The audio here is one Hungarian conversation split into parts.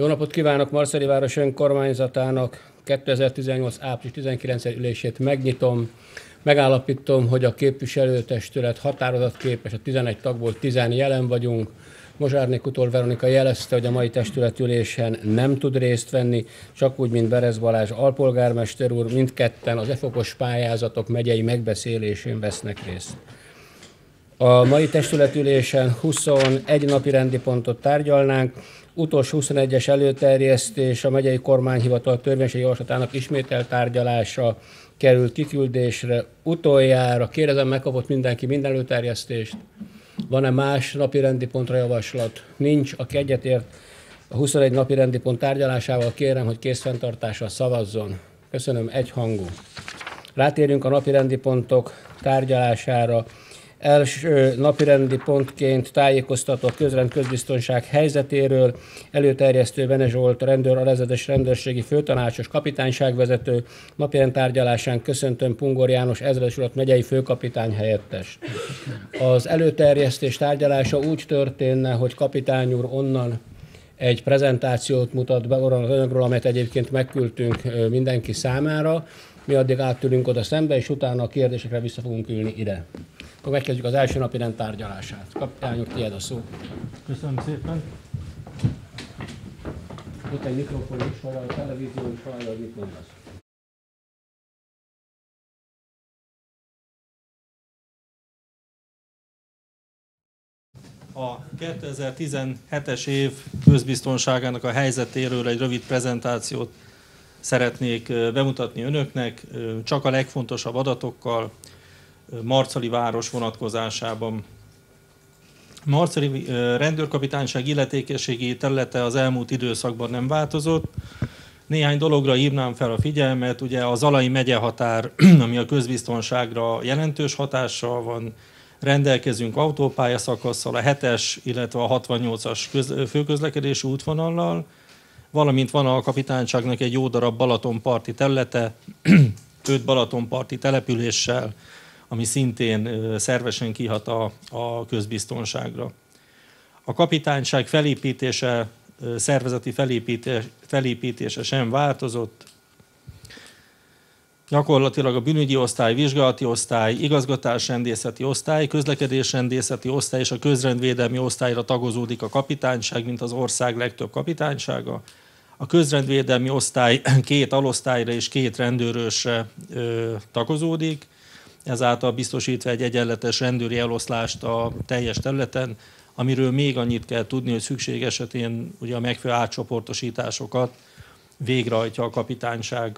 Jó napot kívánok! Marceli város önkormányzatának 2018. április 19. ülését megnyitom. Megállapítom, hogy a képviselőtestület határozatképes, a 11 tagból 10 jelen vagyunk. Mozsárné Utól Veronika jelezte, hogy a mai testületülésen nem tud részt venni, csak úgy, mint Berez Balázs alpolgármester úr, mindketten az e-fokos pályázatok megyei megbeszélésén vesznek részt. A mai testületülésen 21 napi rendi pontot tárgyalnánk. Utolsó 21-es előterjesztés a megyei kormányhivatal törvénységi javaslatának ismételt tárgyalása került kiküldésre utoljára. Kérdezem, megkapott mindenki minden előterjesztést? Van-e más napi rendi pontra javaslat? Nincs. Aki egyetért a 21 napi rendi pont tárgyalásával, kérem, hogy készfenntartásra szavazzon. Köszönöm, egyhangú. Rátérjünk a napi rendi pontok tárgyalására. Első napirendi pontként tájékoztató a közrend közbiztonság helyzetéről. Előterjesztő Bene Zsolt, alezredes rendőrségi főtanácsos, kapitányságvezető. Napirend tárgyalásán köszöntöm Pungor János ezredes urat, megyei főkapitány helyettes. Az előterjesztés tárgyalása úgy történne, hogy kapitány úr onnan egy prezentációt mutat be az anyagról, amelyet egyébként megküldtünk mindenki számára. Mi addig átülünk oda szembe, és utána a kérdésekre vissza fogunk ülni ide. Akkor megkezdjük az első napi rend tárgyalását. Kapitány úr, tiéd a szó. Köszönöm szépen. Ott egy mikrofon is, vagy a televízió is, vagy mit mondasz? A 2017-es év közbiztonságának a helyzetéről egy rövid prezentációt szeretnék bemutatni önöknek, csak a legfontosabb adatokkal, Marcali város vonatkozásában. Marcali rendőrkapitányság illetékességi területe az elmúlt időszakban nem változott. Néhány dologra hívnám fel a figyelmet, ugye a Zalai megyehatár, ami a közbiztonságra jelentős hatással van, rendelkezünk autópályaszakasszal, a 7-es, illetve a 68-as főközlekedési útvonallal, valamint van a kapitányságnak egy jó darab balatonparti területe, 5 balatonparti településsel, ami szintén szervesen kihat a közbiztonságra. A kapitányság felépítése, szervezeti felépítése sem változott. Gyakorlatilag a bűnügyi osztály, vizsgálati osztály, igazgatásrendészeti osztály, közlekedésrendészeti osztály és a közrendvédelmi osztályra tagozódik a kapitányság, mint az ország legtöbb kapitánysága. A közrendvédelmi osztály 2 alosztályra és 2 rendőrösre tagozódik, ezáltal biztosítva egy egyenletes rendőri eloszlást a teljes területen, amiről még annyit kell tudni, hogy szükség esetén ugye a megfelelő átcsoportosításokat végrehajtja a kapitányság.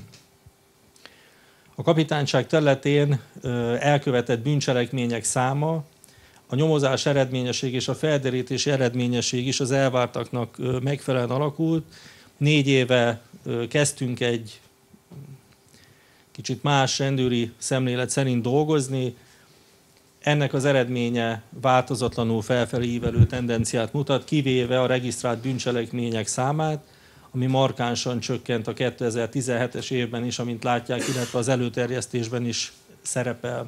A kapitányság területén elkövetett bűncselekmények száma, a nyomozás eredményesség és a felderítési eredményesség is az elvártaknak megfelelően alakult. 4 éve kezdtünk egy kicsit más rendőri szemlélet szerint dolgozni. Ennek az eredménye változatlanul felfelé ívelő tendenciát mutat, kivéve a regisztrált bűncselekmények számát, ami markánsan csökkent a 2017-es évben is, amint látják, illetve az előterjesztésben is szerepel.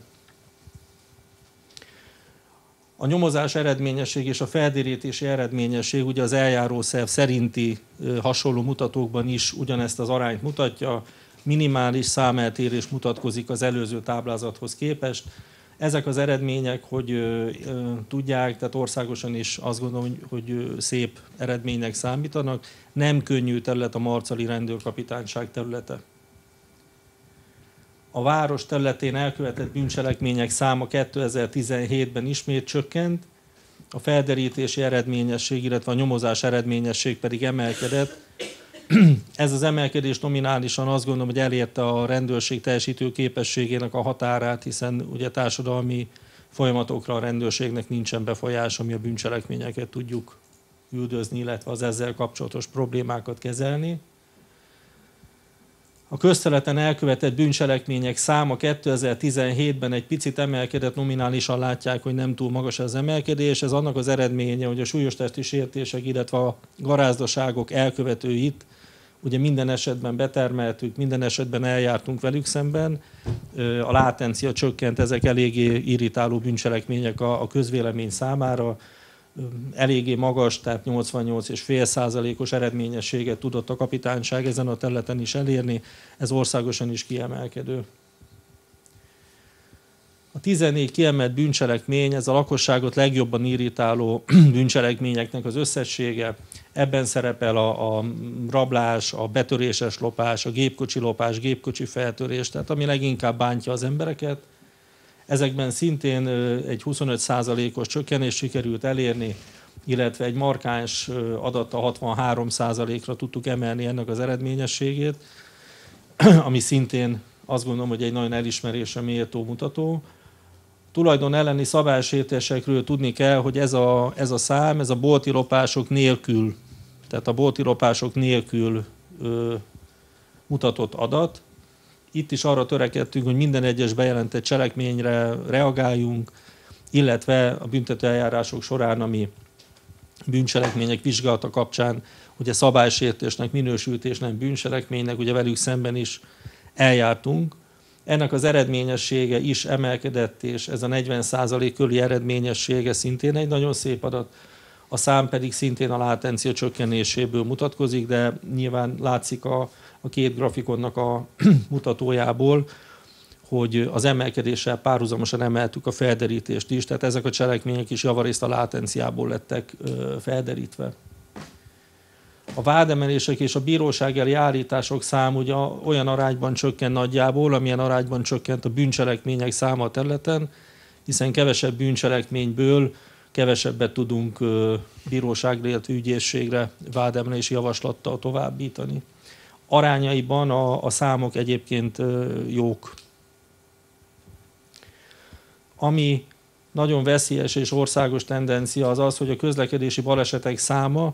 A nyomozás eredményesség és a felderítési eredményesség ugye az eljárószerv szerinti hasonló mutatókban is ugyanezt az arányt mutatja, minimális számeltérés mutatkozik az előző táblázathoz képest. Ezek az eredmények, hogy tudják, tehát országosan is azt gondolom, hogy szép eredménynek számítanak. Nem könnyű terület a marcali rendőrkapitányság területe. A város területén elkövetett bűncselekmények száma 2017-ben ismét csökkent, a felderítési eredményesség, illetve a nyomozás eredményesség pedig emelkedett. Ez az emelkedés nominálisan azt gondolom, hogy elérte a rendőrség teljesítő képességének a határát, hiszen ugye társadalmi folyamatokra a rendőrségnek nincsen befolyása, ami a bűncselekményeket tudjuk üldözni, illetve az ezzel kapcsolatos problémákat kezelni. A közterületen elkövetett bűncselekmények száma 2017-ben egy picit emelkedett, nominálisan látják, hogy nem túl magas az emelkedés. Ez annak az eredménye, hogy a súlyos testi sértések, illetve a garázdaságok elkövetőit ugye minden esetben betermeltük, minden esetben eljártunk velük szemben. A látencia csökkent, ezek eléggé irritáló bűncselekmények a közvélemény számára. eléggé magas, tehát 88,5%-os eredményességet tudott a kapitányság ezen a területen is elérni, ez országosan is kiemelkedő. A 14 kiemelt bűncselekmény, ez a lakosságot legjobban irritáló bűncselekményeknek az összessége. Ebben szerepel a rablás, a betöréses lopás, a gépkocsi lopás, gépkocsi feltörés, tehát ami leginkább bántja az embereket. Ezekben szintén egy 25%-os csökkenést sikerült elérni, illetve egy markáns adatta 63%-ra tudtuk emelni ennek az eredményességét, ami szintén azt gondolom, hogy egy nagyon elismerésre méltó mutató. Tulajdon elleni szabálysértésekről tudni kell, hogy ez a szám, ez a bolti lopások nélkül, tehát a bolti lopások nélkül mutatott adat. Itt is arra törekedtünk, hogy minden egyes bejelentett cselekményre reagáljunk, illetve a büntetőeljárások során, ami bűncselekmények vizsgálata kapcsán ugye szabálysértésnek minősült és nem bűncselekménynek, ugye velük szemben is eljártunk. Ennek az eredményessége is emelkedett, és ez a 40% körüli eredményessége szintén egy nagyon szép adat. A szám pedig szintén a látencia csökkenéséből mutatkozik, de nyilván látszik a két grafikonnak a mutatójából, hogy az emelkedéssel párhuzamosan emeltük a felderítést is, tehát ezek a cselekmények is javarészt a látenciából lettek felderítve. A vádemelések és a bíróság elé állítások száma ugye olyan arányban csökken nagyjából, amilyen arányban csökkent a bűncselekmények száma a területen, hiszen kevesebb bűncselekményből kevesebbet tudunk bíróságra, illetve ügyészségre vádemelési javaslattal továbbítani. Arányaiban a számok egyébként jók. Ami nagyon veszélyes és országos tendencia az az, hogy a közlekedési balesetek száma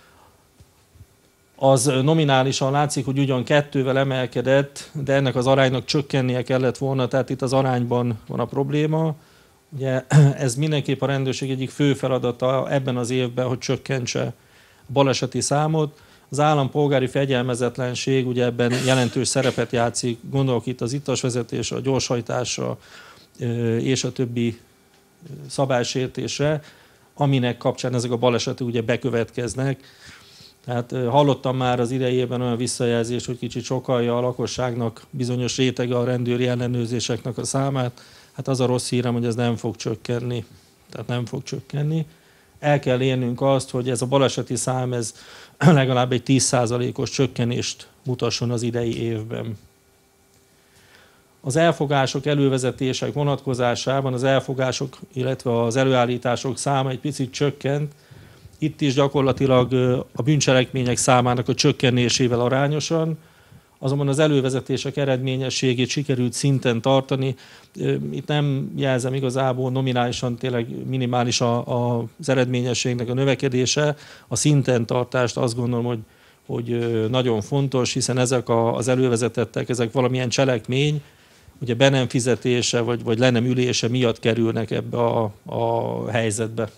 az nominálisan látszik, hogy ugyan 2-vel emelkedett, de ennek az aránynak csökkennie kellett volna, tehát itt az arányban van a probléma. Ugye ez mindenképp a rendőrség egyik fő feladata ebben az évben, hogy csökkentse a baleseti számot. Az állampolgári fegyelmezetlenség ugye ebben jelentős szerepet játszik, gondolok itt az ittasvezetésre, a gyorshajtásra és a többi szabálysértésre, aminek kapcsán ezek a balesetek ugye bekövetkeznek. Tehát hallottam már az idejében olyan visszajelzést, hogy kicsit sokalja a lakosságnak bizonyos rétege a rendőri ellenőrzéseknek a számát. Hát az a rossz hírem, hogy ez nem fog csökkenni. Tehát nem fog csökkenni. El kell érnünk azt, hogy ez a baleseti szám ez legalább egy 10%-os csökkenést mutasson az idei évben. Az elfogások, elővezetések vonatkozásában az elfogások, illetve az előállítások száma egy picit csökkent. Itt is gyakorlatilag a bűncselekmények számának a csökkenésével arányosan, azonban az elővezetések eredményességét sikerült szinten tartani. Itt nem jelzem igazából nominálisan, tényleg minimális az eredményességnek a növekedése. A szinten tartást azt gondolom, hogy nagyon fontos, hiszen ezek az elővezetettek, ezek valamilyen cselekmény, ugye be nem fizetése vagy le nem ülése miatt kerülnek ebbe a helyzetbe.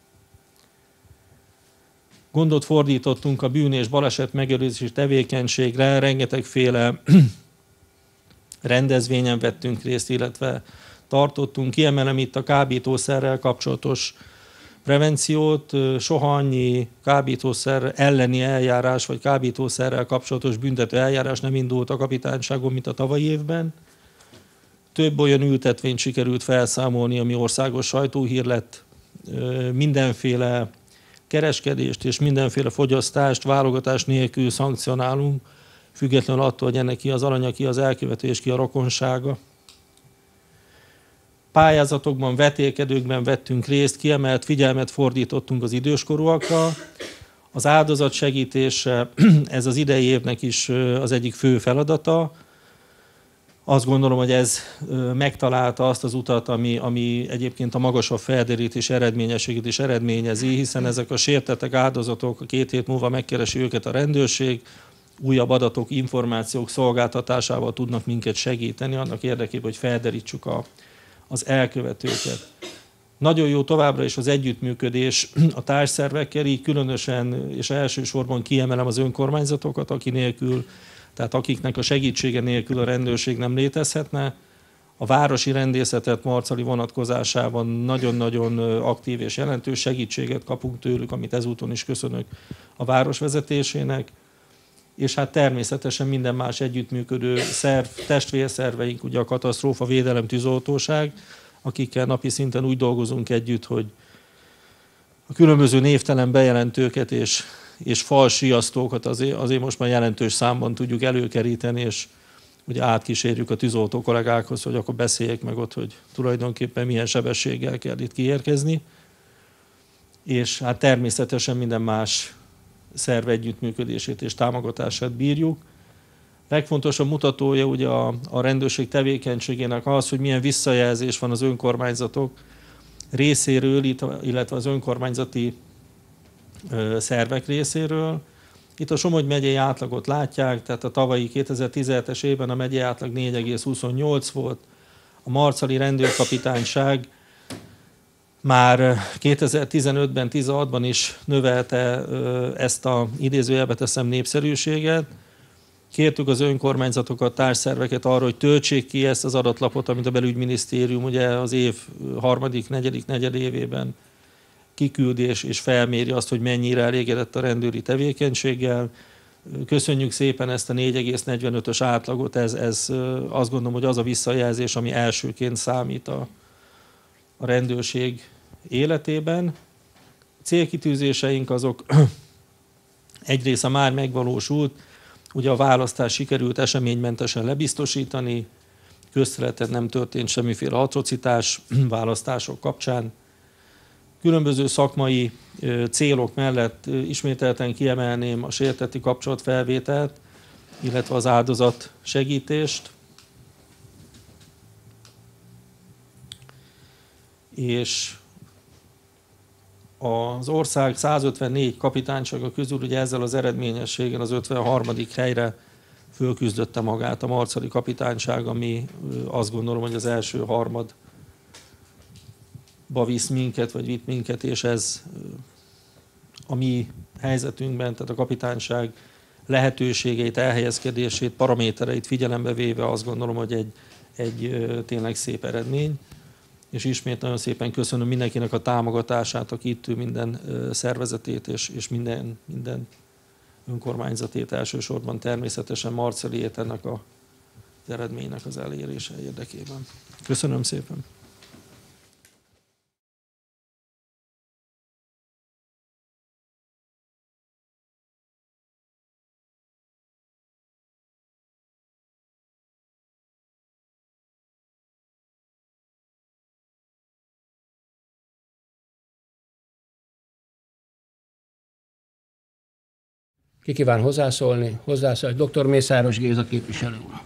Gondot fordítottunk a bűn- és baleset megelőzési tevékenységre, rengetegféle rendezvényen vettünk részt, illetve tartottunk. Kiemelem itt a kábítószerrel kapcsolatos prevenciót, soha annyi kábítószer elleni eljárás, vagy kábítószerrel kapcsolatos büntető eljárás nem indult a kapitányságon, mint a tavalyi évben. Több olyan ültetvényt sikerült felszámolni, ami országos sajtóhír lett, mindenféle kereskedést és mindenféle fogyasztást válogatás nélkül szankcionálunk, függetlenül attól, hogy ennek ki az alanya, ki az elkövető és ki a rokonsága. Pályázatokban, vetélkedőkben vettünk részt, kiemelt figyelmet fordítottunk az időskorúakra. Az áldozat segítése, ez az idei évnek is az egyik fő feladata. Azt gondolom, hogy ez megtalálta azt az utat, ami egyébként a magasabb felderítés eredményességét is eredményezi, hiszen ezek a sértettek áldozatok, 2 hét múlva megkeresi őket a rendőrség, újabb adatok, információk szolgáltatásával tudnak minket segíteni annak érdekében, hogy felderítsük az elkövetőket. Nagyon jó továbbra is az együttműködés a társszervekkel, így különösen és elsősorban kiemelem az önkormányzatokat, tehát akiknek a segítsége nélkül a rendőrség nem létezhetne. a városi rendészetet Marcali vonatkozásában nagyon-nagyon aktív és jelentős segítséget kapunk tőlük, amit ezúton is köszönök a város vezetésének. És hát természetesen minden más együttműködő szerv, testvérszerveink, ugye a katasztrófa védelem tűzoltóság, akikkel napi szinten úgy dolgozunk együtt, hogy a különböző névtelen bejelentőket és fals riasztókat azért most már jelentős számban tudjuk előkeríteni, és ugye átkísérjük a tűzoltó kollégákhoz, hogy akkor beszéljék meg ott, hogy tulajdonképpen milyen sebességgel kell itt kiérkezni. És hát természetesen minden más szerv együttműködését és támogatását bírjuk. Legfontosabb mutatója ugye a rendőrség tevékenységének az, hogy milyen visszajelzés van az önkormányzatok részéről, illetve az önkormányzati szervek részéről. Itt a Somogy megyei átlagot látják, tehát a tavalyi 2017-es évben a megyei átlag 4,28 volt, a marcali rendőrkapitányság már 2015-ben, 16-ban is növelte ezt a idézőjelbe teszem népszerűséget. Kértük az önkormányzatokat, társszerveket arra, hogy töltsék ki ezt az adatlapot, amit a belügyminisztérium ugye az év harmadik, negyedik negyedévében kiküldi és felméri azt, hogy mennyire elégedett a rendőri tevékenységgel. Köszönjük szépen ezt a 4,45-ös átlagot, ez azt gondolom, hogy az a visszajelzés, ami elsőként számít a rendőrség életében. Célkitűzéseink azok egyrészt már megvalósult, ugye a választás sikerült eseménymentesen lebiztosítani, közterületen nem történt semmiféle atrocitás választások kapcsán. Különböző szakmai célok mellett ismételten kiemelném a sértetti kapcsolatfelvételt, illetve az áldozat segítést. És az ország 154 kapitánysága közül ugye ezzel az eredményességgel az 53. helyre fölküzdötte magát a marcali kapitányság, ami azt gondolom, hogy az első harmadba visz minket, vagy vitt minket, és ez a mi helyzetünkben, tehát a kapitányság lehetőségeit, elhelyezkedését, paramétereit figyelembe véve azt gondolom, hogy egy tényleg szép eredmény. És ismét nagyon szépen köszönöm mindenkinek a támogatását, aki itt ül, minden szervezetét és minden önkormányzatét, elsősorban természetesen Marceliét ennek az eredménynek az elérése érdekében. Köszönöm szépen! Ki kíván hozzászólni? Dr. Mészáros Géza képviselő úr.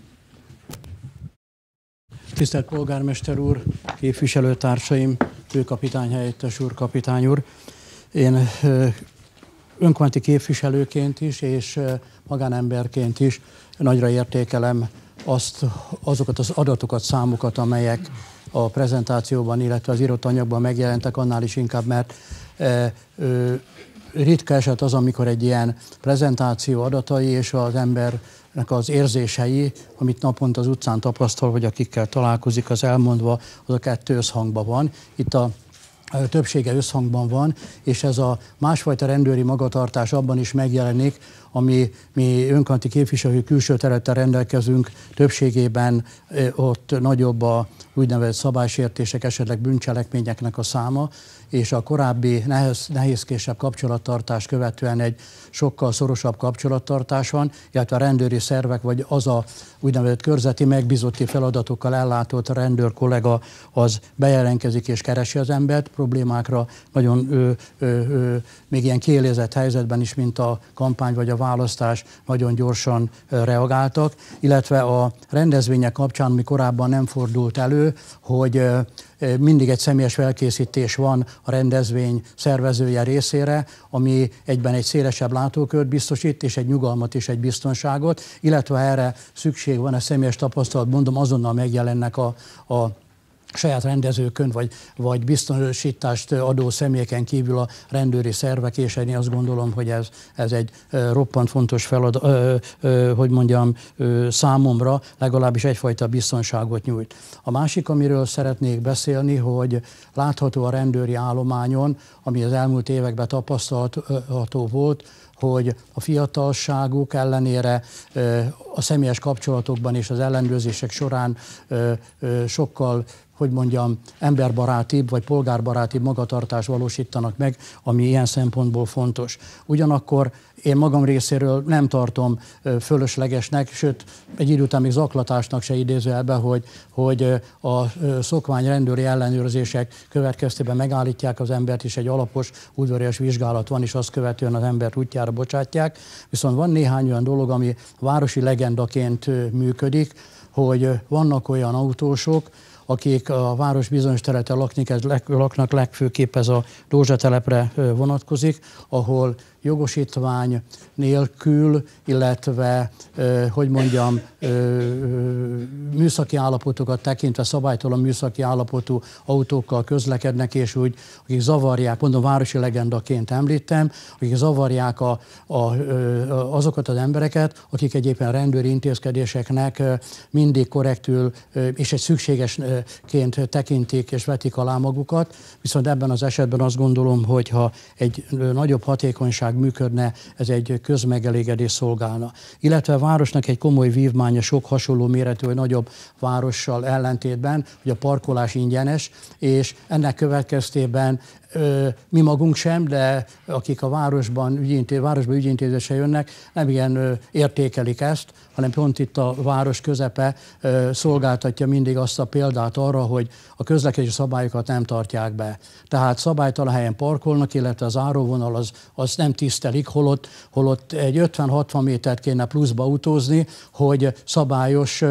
Tisztelt polgármester úr, képviselőtársaim, főkapitány helyettes úr, kapitány úr. Én önkormányzati képviselőként is és magánemberként is nagyra értékelem azokat az adatokat, számokat, amelyek a prezentációban, illetve az írott anyagban megjelentek, annál is inkább, mert ritka eset az, amikor egy ilyen prezentáció adatai és az embernek az érzései, amit naponta az utcán tapasztal, vagy akikkel találkozik, az elmondva, az a kettő összhangban van. Itt a többsége összhangban van, és ez a másfajta rendőri magatartás abban is megjelenik, ami mi önkormányzati képviselői külső területtel rendelkezünk, többségében ott nagyobb a úgynevezett szabálysértések, esetleg bűncselekményeknek a száma, és a korábbi nehézkésebb kapcsolattartás követően egy sokkal szorosabb kapcsolattartás van, illetve a rendőri szervek, vagy az a úgynevezett körzeti megbízotti feladatokkal ellátott rendőr kollega az bejelentkezik és keresi az embert, problémákra nagyon még ilyen kiélezett helyzetben is, mint a kampány vagy a választás, nagyon gyorsan reagáltak, illetve a rendezvények kapcsán, ami korábban nem fordult elő, hogy mindig egy személyes felkészítés van a rendezvény szervezője részére, ami egyben egy szélesebb látókört biztosít, és egy nyugalmat és egy biztonságot, illetve erre szükség van, a személyes tapasztalat, mondom, azonnal megjelennek a saját rendezőkön, vagy biztosítást adó személyeken kívül a rendőri szervek, és én azt gondolom, hogy ez egy roppant fontos feladat, hogy mondjam, számomra legalábbis egyfajta biztonságot nyújt. A másik, amiről szeretnék beszélni, hogy látható a rendőri állományon, ami az elmúlt években tapasztalható volt, hogy a fiatalságuk ellenére a személyes kapcsolatokban és az ellenőrzések során sokkal, hogy mondjam, emberbarátibb vagy polgárbarátibb magatartást valósítanak meg, ami ilyen szempontból fontos. Ugyanakkor én magam részéről nem tartom fölöslegesnek, sőt, egy idő után még zaklatásnak se idézőjelbe, hogy a szokvány rendőri ellenőrzések következtében megállítják az embert, és egy alapos udvarias vizsgálat van, és azt követően az embert útjára bocsátják. Viszont van néhány olyan dolog, ami városi legendaként működik, hogy vannak olyan autósok, akik a város bizonyos területen laknak, legfőképp ez a Dózsa telepre vonatkozik, ahol jogosítvány nélkül, illetve, hogy mondjam, műszaki állapotokat tekintve szabálytalan műszaki állapotú autókkal közlekednek, és úgy, akik zavarják, mondom, városi legendaként említem, akik zavarják azokat az embereket, akik egyébként rendőri intézkedéseknek mindig korrektül és egy szükségesként tekintik és vetik alá magukat, viszont ebben az esetben azt gondolom, hogy ha egy nagyobb hatékonyság működne, ez egy közmegelégedés szolgálna. Illetve a városnak egy komoly vívmánya sok hasonló méretű vagy nagyobb várossal ellentétben, hogy a parkolás ingyenes, és ennek következtében mi magunk sem, de akik a városban ügyintézésre jönnek, nem igen értékelik ezt, hanem pont itt a város közepe szolgáltatja mindig azt a példát arra, hogy a közlekedési szabályokat nem tartják be. Tehát szabálytalan helyen parkolnak, illetve az záróvonal az nem tisztelik, holott egy 50-60 métert kéne pluszba autózni, hogy szabályos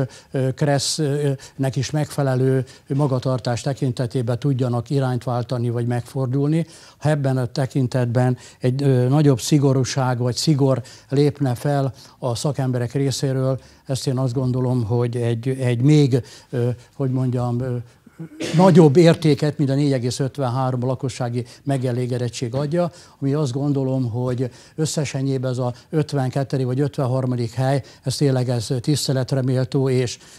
kressznek is megfelelő magatartás tekintetében tudjanak irányt váltani vagy megfordulni. Ha ebben a tekintetben egy nagyobb szigorúság vagy szigor lépne fel a szakemberek részéről, ezt én azt gondolom, hogy egy még, hogy mondjam, nagyobb értéket, mint a 4,53 lakossági megelégedettség adja, ami azt gondolom, hogy összesenjében ez a 52. vagy 53. hely, ez tényleg tiszteletre méltó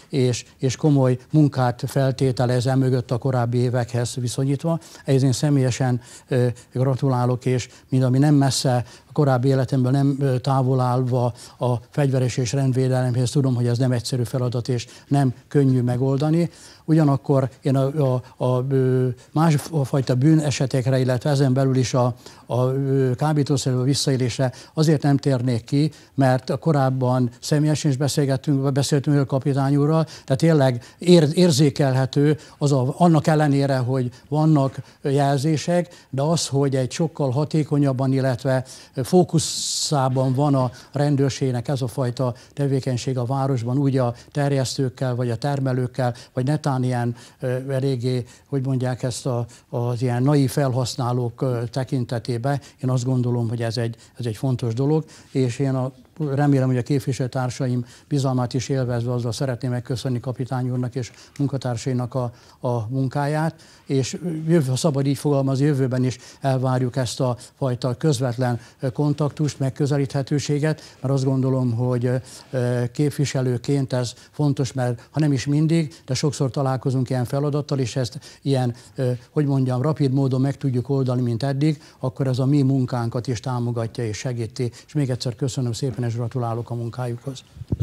és komoly munkát feltételez mögött a korábbi évekhez viszonyítva. Ehhez én személyesen gratulálok, és mind ami nem messze a korábbi életemből nem távol állva a fegyveres és rendvédelemhez, tudom, hogy ez nem egyszerű feladat és nem könnyű megoldani. Ugyanakkor én a másfajta bűnesetekre, illetve ezen belül is a kábítószerrel visszaélésre azért nem térnék ki, mert korábban személyesen is beszéltünk a kapitány úrral, tehát tényleg érzékelhető annak ellenére, hogy vannak jelzések, de az, hogy egy sokkal hatékonyabban, illetve fókuszában van a rendőrségnek ez a fajta tevékenység a városban, úgy a terjesztőkkel, vagy a termelőkkel, vagy netán ilyen eléggé, hogy mondják ezt az ilyen naív felhasználók tekintetében, én azt gondolom, hogy ez egy fontos dolog, és én remélem, hogy a képviselőtársaim bizalmát is élvezve azzal szeretném megköszönni kapitány úrnak és munkatársainak a munkáját, és ha szabad így fogalmazni, jövőben is elvárjuk ezt a fajta közvetlen kontaktust, megközelíthetőséget, mert azt gondolom, hogy képviselőként ez fontos, mert ha nem is mindig, de sokszor találkozunk ilyen feladattal, és ezt ilyen, hogy mondjam, rapid módon meg tudjuk oldani, mint eddig, akkor ez a mi munkánkat is támogatja és segíti. És még egyszer köszönöm szépen, és gratulálok a munkájukhoz.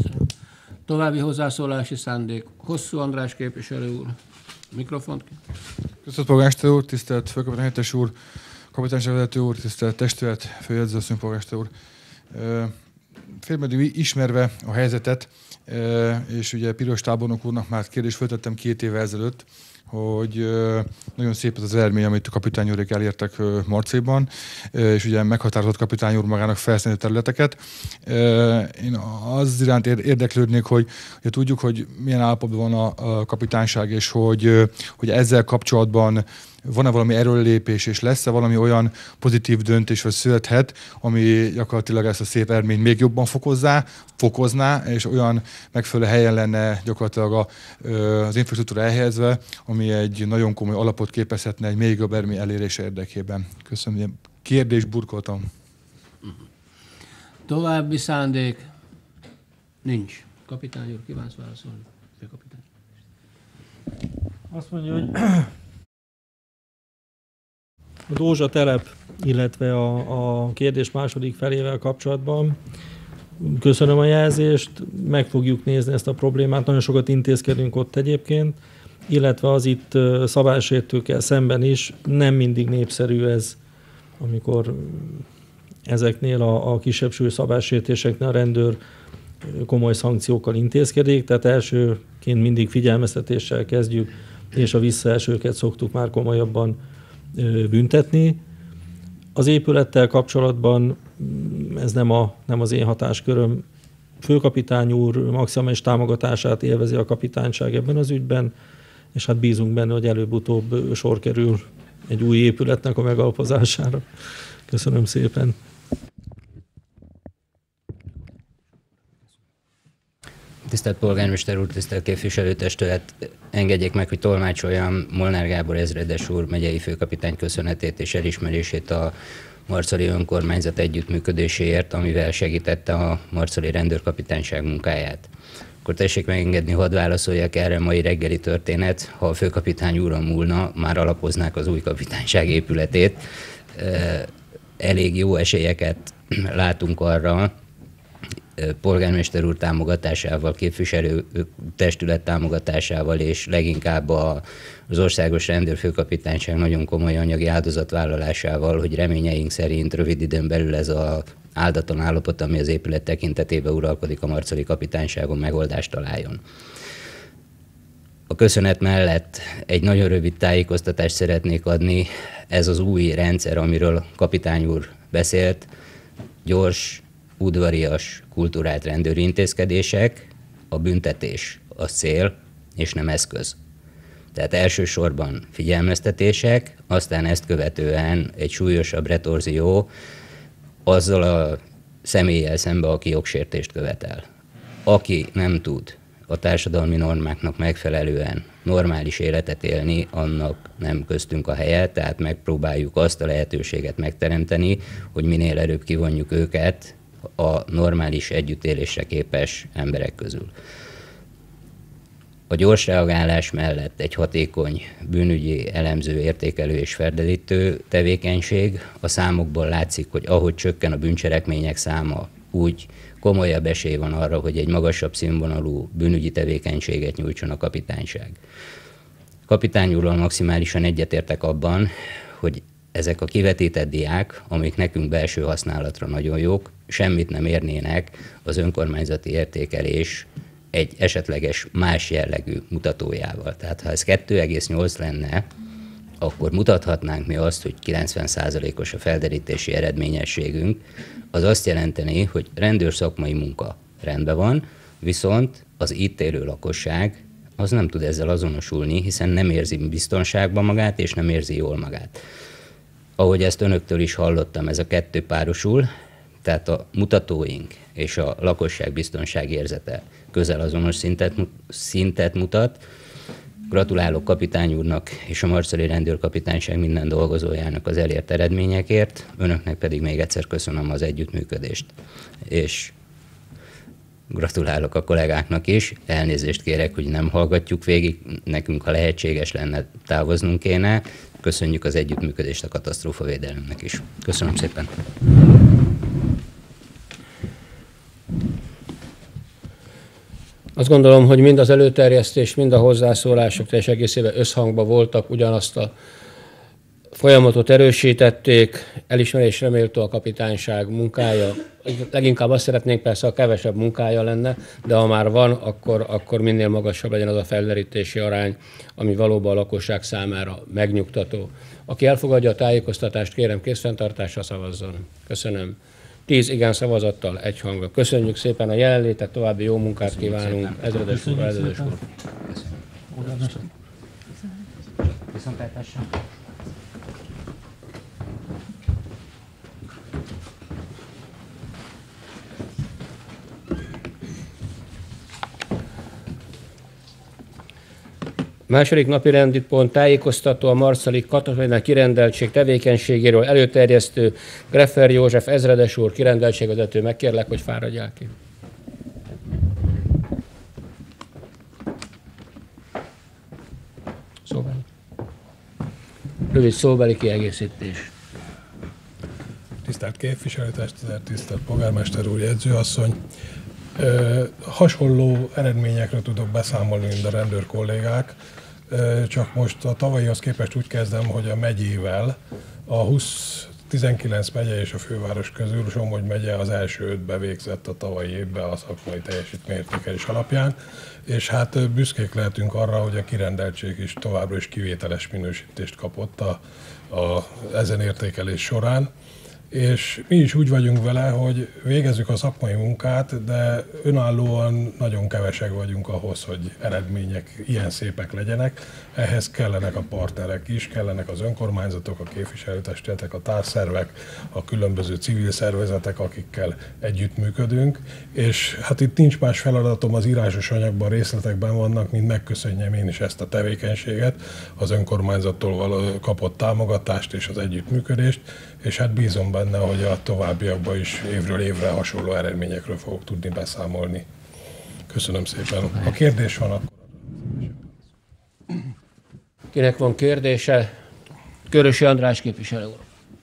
További hozzászólási szándék. Hosszú András képviselő úr. Mikrofont. Tisztelt polgármester úr, tisztelt főkapitány helyettes úr, kapitányságvezető úr, tisztelt testület, főjegyzőasszony, polgármester úr. Félmeddig ismerve a helyzetet, és ugye Piros tábornok úrnak már kérdést föltettem 2 évvel ezelőtt, hogy nagyon szép az eredmény, amit a kapitány úrék elértek Marcéban, és ugye meghatározott kapitány úr magának felszínű területeket. Én az iránt érdeklődnék, hogy tudjuk, hogy milyen állapotban van a kapitányság, és hogy ezzel kapcsolatban van-e valami erőlépés, és lesz-e valami olyan pozitív döntés, hogy születhet, ami gyakorlatilag ezt a szép eredményt még jobban fokozná, és olyan megfelelő helyen lenne gyakorlatilag az infrastruktúra elhelyezve, ami ami egy nagyon komoly alapot képezhetne egy még jobb eredmény elérése érdekében. Köszönöm, kérdést burkoltam. További szándék nincs. Kapitány úr, kívánsz válaszolni? Főkapitány. Azt mondja, hogy a Dózsa telep, illetve a kérdés második felével kapcsolatban köszönöm a jelzést, meg fogjuk nézni ezt a problémát, nagyon sokat intézkedünk ott egyébként, illetve az itt szabálysértőkkel szemben is nem mindig népszerű ez, amikor ezeknél a kisebb súlyú szabálysértéseknél a rendőr komoly szankciókkal intézkedik, tehát elsőként mindig figyelmeztetéssel kezdjük, és a visszaesőket szoktuk már komolyabban büntetni. Az épülettel kapcsolatban ez nem az én hatásköröm. Főkapitány úr maximális támogatását élvezi a kapitányság ebben az ügyben, és hát bízunk benne, hogy előbb-utóbb sor kerül egy új épületnek a megalapozására. Köszönöm szépen. Tisztelt polgármester úr, tisztelt képviselőtestület, engedjék meg, hogy tolmácsoljam Molnár Gábor ezredes úr megyei főkapitány köszönetét és elismerését a marcali önkormányzat együttműködéséért, amivel segítette a marcali rendőrkapitányság munkáját. Akkor tessék megengedni, hadd válaszoljak erre a mai reggeli történet. Ha a főkapitány úron múlna, már alapoznák az új kapitányság épületét. Elég jó esélyeket látunk arra, polgármester úr támogatásával, képviselő testület támogatásával, és leginkább az országos rendőrfőkapitányság nagyon komoly anyagi áldozatvállalásával, hogy reményeink szerint rövid időn belül ez az áldatlan állapot, ami az épület tekintetében uralkodik a marcali kapitányságon, megoldást találjon. A köszönet mellett egy nagyon rövid tájékoztatást szeretnék adni. Ez az új rendszer, amiről kapitány úr beszélt, gyors, udvarias, kulturált rendőri intézkedések, a büntetés a cél, és nem eszköz. Tehát elsősorban figyelmeztetések, aztán ezt követően egy súlyosabb retorzió azzal a személlyel szembe, aki jogsértést követel. Aki nem tud a társadalmi normáknak megfelelően normális életet élni, annak nem köztünk a helye, tehát megpróbáljuk azt a lehetőséget megteremteni, hogy minél előbb kivonjuk őket a normális együttélésre képes emberek közül. A gyors reagálás mellett egy hatékony bűnügyi elemző, értékelő és felderítő tevékenység. A számokból látszik, hogy ahogy csökken a bűncselekmények száma, úgy komolyabb esély van arra, hogy egy magasabb színvonalú bűnügyi tevékenységet nyújtson a kapitányság. Kapitány úrral maximálisan egyetértek abban, hogy ezek a kivetített diák, amik nekünk belső használatra nagyon jók, semmit nem érnének az önkormányzati értékelés egy esetleges más jellegű mutatójával. Tehát ha ez 2,8 lenne, akkor mutathatnánk mi azt, hogy 90%-os a felderítési eredményességünk. Az azt jelenteni, hogy rendőrszakmai munka rendben van, viszont az itt élő lakosság az nem tud ezzel azonosulni, hiszen nem érzi biztonságban magát, és nem érzi jól magát. Ahogy ezt önöktől is hallottam, ez a kettő párosul, tehát a mutatóink és a lakosság biztonsági érzete közel azonos szintet mutat. Gratulálok kapitány úrnak és a marcali rendőrkapitányság minden dolgozójának az elért eredményekért, önöknek pedig még egyszer köszönöm az együttműködést. És gratulálok a kollégáknak is, elnézést kérek, hogy nem hallgatjuk végig, nekünk ha lehetséges lenne, távoznunk kéne. Köszönjük az együttműködést a katasztrófavédelemnek is. Köszönöm szépen! Azt gondolom, hogy mind az előterjesztés, mind a hozzászólások teljes egészében összhangban voltak, ugyanazt a folyamatot erősítették, elismerésre méltó a kapitányság munkája. Leginkább azt szeretnénk persze, ha kevesebb munkája lenne, de ha már van, akkor minél magasabb legyen az a felderítési arány, ami valóban a lakosság számára megnyugtató. Aki elfogadja a tájékoztatást, kérem készfenntartásra szavazzon. Köszönöm. 10 igen szavazattal egyhangban. Köszönjük szépen a jelenlétet, további jó munkát kívánunk. Ezredes úr, ezredes úr. Viszontlátásra. Második napi rendi pont tájékoztató a Marszali Katonai Kirendeltség tevékenységéről előterjesztő Greffer József ezredes úr, kirendeltségvezető. Megkérlek, hogy fáradjál ki. Szóbeli. Rövid szóbeli kiegészítés. Tisztelt képviselőtestület, tisztelt polgármester úr, jegyzőasszony! Hasonló eredményekről tudok beszámolni, mint a rendőr kollégák, csak most a tavalyihoz képest úgy kezdem, hogy a megyével a 19 megye és a főváros közül Somogy megye az első 5-be végzett a tavalyi évben a szakmai teljesítményértékelés alapján, és hát büszkék lehetünk arra, hogy a kirendeltség is továbbra is kivételes minősítést kapott ezen értékelés során. És mi is úgy vagyunk vele, hogy végezzük a szakmai munkát, de önállóan nagyon kevesek vagyunk ahhoz, hogy eredmények ilyen szépek legyenek. Ehhez kellenek a partnerek is, kellenek az önkormányzatok, a képviselőtestületek, a társszervek, a különböző civil szervezetek, akikkel együttműködünk. És hát itt nincs más feladatom, az írásos anyagban részletekben vannak, mint megköszönjem én is ezt a tevékenységet, az önkormányzattól kapott támogatást és az együttműködést, és hát bízom benne, hogy a továbbiakban is évről évre hasonló eredményekről fogok tudni beszámolni. Köszönöm szépen. Ha kérdés van, akkor... Kinek van kérdése? Körösi András képviselő úr.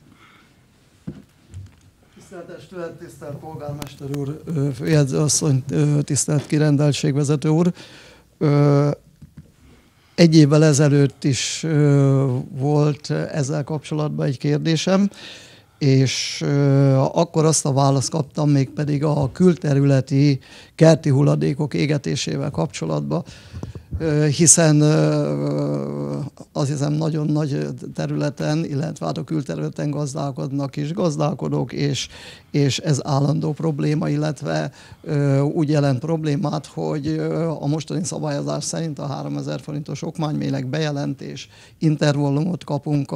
Tisztelt testület, tisztelt polgármester úr, főjegyzőasszony, tisztelt kirendeltségvezető úr. Egy évvel ezelőtt is volt ezzel kapcsolatban egy kérdésem, és akkor azt a választ kaptam, mégpedig a külterületi kerti hulladékok égetésével kapcsolatban, hiszen azt hiszem nagyon nagy területen, illetve hát a külterületen gazdálkodnak is gazdálkodók, és ez állandó probléma, illetve úgy jelent problémát, hogy a mostani szabályozás szerint a 3000 forintos okmánymérleg bejelentés intervallumot kapunk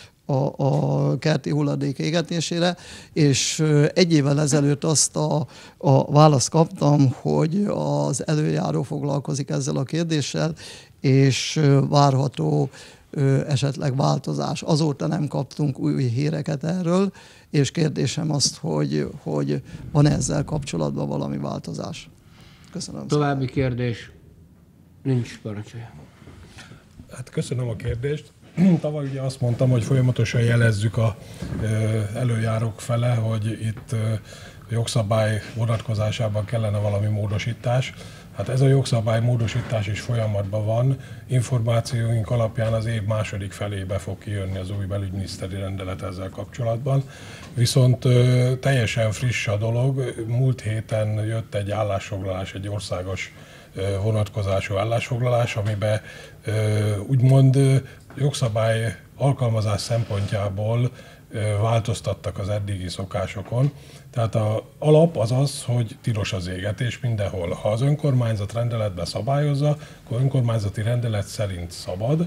a kerti hulladék égetésére, és egy évvel ezelőtt azt a választ kaptam, hogy az előjáró foglalkozik ezzel a kérdéssel, és várható esetleg változás. Azóta nem kaptunk új híreket erről, és kérdésem azt, hogy van ezzel kapcsolatban valami változás. Köszönöm. További kérdés? Nincs, parancsolja. Hát köszönöm a kérdést. Tavaly ugye azt mondtam, hogy folyamatosan jelezzük az előjárók fele, hogy itt jogszabály vonatkozásában kellene valami módosítás. Hát ez a jogszabály módosítás is folyamatban van. Információink alapján az év második felébe fog kijönni az új belügyminiszteri rendelet ezzel kapcsolatban. Viszont teljesen friss a dolog. Múlt héten jött egy állásfoglalás, egy országos vonatkozású állásfoglalás, amiben úgymond jogszabály alkalmazás szempontjából változtattak az eddigi szokásokon. Tehát az alap az az, hogy tilos az égetés mindenhol. Ha az önkormányzat rendeletben szabályozza, akkor önkormányzati rendelet szerint szabad.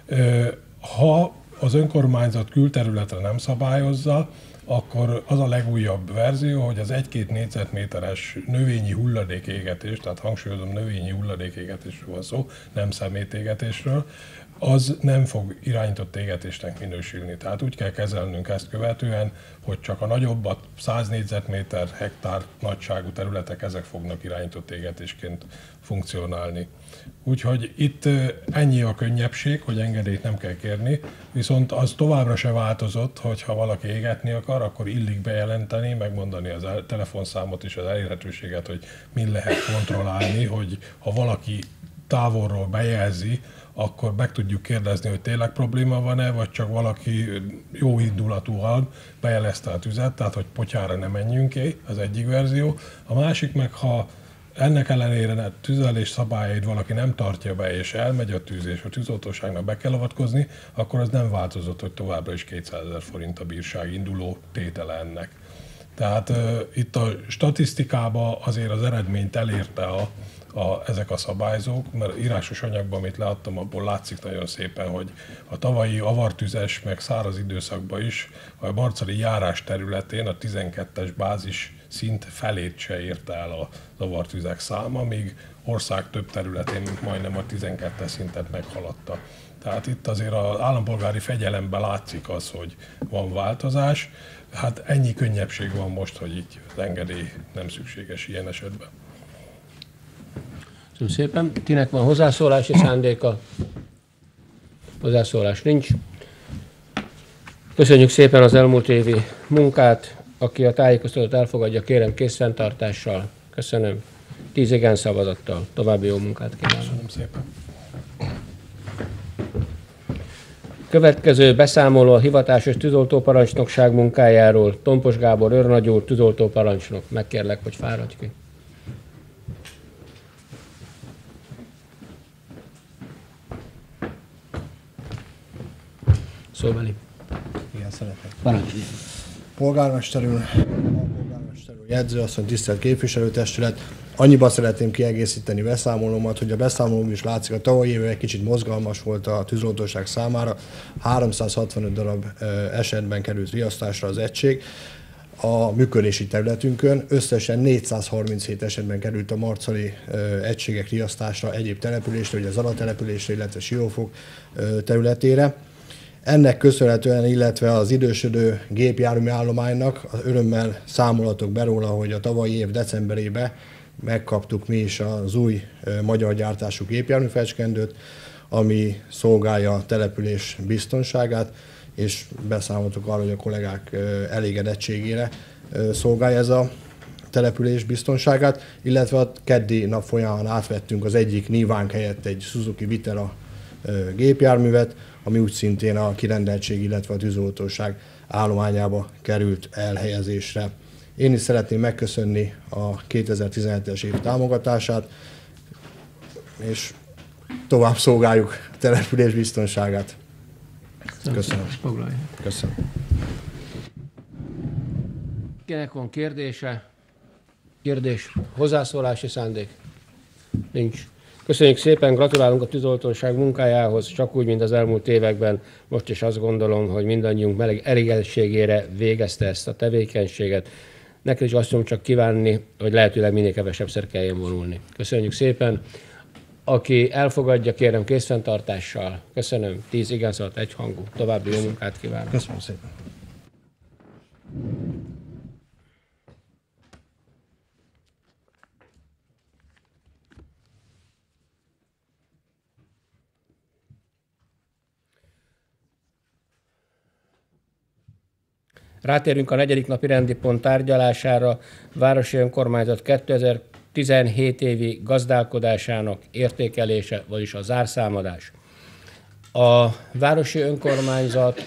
Ha az önkormányzat külterületre nem szabályozza, akkor az a legújabb verzió, hogy az 1-2 négyzetméteres növényi hulladékégetés, tehát hangsúlyozom, növényi hulladékégetésről van szó, nem szemétégetésről, az nem fog irányított égetésnek minősülni. Tehát úgy kell kezelnünk ezt követően, hogy csak a nagyobb, 100 négyzetméter, hektár nagyságú területek, ezek fognak irányított égetésként funkcionálni. Úgyhogy itt ennyi a könnyebbség, hogy engedélyt nem kell kérni, viszont az továbbra se változott, hogy ha valaki égetni akar, akkor illik bejelenteni, megmondani az telefonszámot és az elérhetőséget, hogy min lehet kontrollálni, hogy ha valaki távolról bejelzi, akkor meg tudjuk kérdezni, hogy tényleg probléma van-e, vagy csak valaki jó indulatúan bejelezte a tüzet, tehát hogy potyára ne menjünk ki, az egyik verzió. A másik meg, ha ennek ellenére a tüzelés szabályait valaki nem tartja be, és elmegy a tűz, és a tűzoltóságnak be kell avatkozni, akkor az nem változott, hogy továbbra is 200 000 forint a bírság induló tétele ennek. Tehát itt a statisztikában azért az eredményt elérte ezek a szabályzók, mert írásos anyagban, amit leadtam, abból látszik nagyon szépen, hogy a tavalyi avartüzes, meg száraz időszakban is a marcali járás területén a 12-es bázis szint felét se érte el a avartüzek száma, míg ország több területén majdnem a 12-es szintet meghaladta. Tehát itt azért az állampolgári fegyelemben látszik az, hogy van változás. Hát ennyi könnyebbség van most, hogy így az engedély nem szükséges ilyen esetben. Köszönöm szépen. Kinek van hozzászólási szándéka? Hozzászólás nincs. Köszönjük szépen az elmúlt évi munkát. Aki a tájékoztatót elfogadja, kérem készfenntartással. Köszönöm. 10 igen szavazattal. További jó munkát kívánok. Köszönöm szépen. Következő beszámoló a hivatásos tűzoltóparancsnokság munkájáról. Tompos Gábor őrnagy úr, tűzoltóparancsnok. Megkérlek, hogy fáradj ki. Szóbeli. Igen, szeretnék. Parancsolj. Polgármester úr, jegyzőasszony, tisztelt képviselőtestület, annyiban szeretném kiegészíteni beszámolómat, hogy a beszámolóm is látszik, a tavalyi évben egy kicsit mozgalmas volt a tűzoltóság számára, 365 darab esetben került riasztásra az egység a működési területünkön, összesen 437 esetben került a marcali egységek riasztásra egyéb településre, ugye az alatelepülésre, illetve Siófok területére. Ennek köszönhetően, illetve az idősödő gépjármű állománynak örömmel számolhatok be róla, hogy a tavalyi év decemberében megkaptuk mi is az új magyar gyártású gépjárműfecskendőt, ami szolgálja a település biztonságát, és beszámoltok arra, hogy a kollégák elégedettségére szolgálja ez a település biztonságát, illetve a keddi nap folyamán átvettünk az egyik Nívánk helyett egy Suzuki Vitara gépjárművet, ami úgy szintén a kirendeltség, illetve a tűzoltóság állományába került elhelyezésre. Én is szeretném megköszönni a 2017-es év támogatását, és tovább szolgáljuk a település biztonságát. Köszönöm. Köszönöm. Kinek van kérdése? Kérdés? Hozzászólási szándék? Nincs. Köszönjük szépen, gratulálunk a tűzoltóság munkájához, csak úgy, mint az elmúlt években. Most is azt gondolom, hogy mindannyiunk elégedettségére végezte ezt a tevékenységet. Neked is azt tudom csak kívánni, hogy lehetőleg minél kevesebbszer kelljen vonulni. Köszönjük szépen. Aki elfogadja, kérem készfenntartással. Köszönöm. 10 igen szavazat, egyhangú. További jó munkát kívánok. Köszönöm szépen. Rátérünk a 4. napi rendi pont tárgyalására. Városi Önkormányzat 2017 évi gazdálkodásának értékelése, vagyis a zárszámadás. A Városi Önkormányzat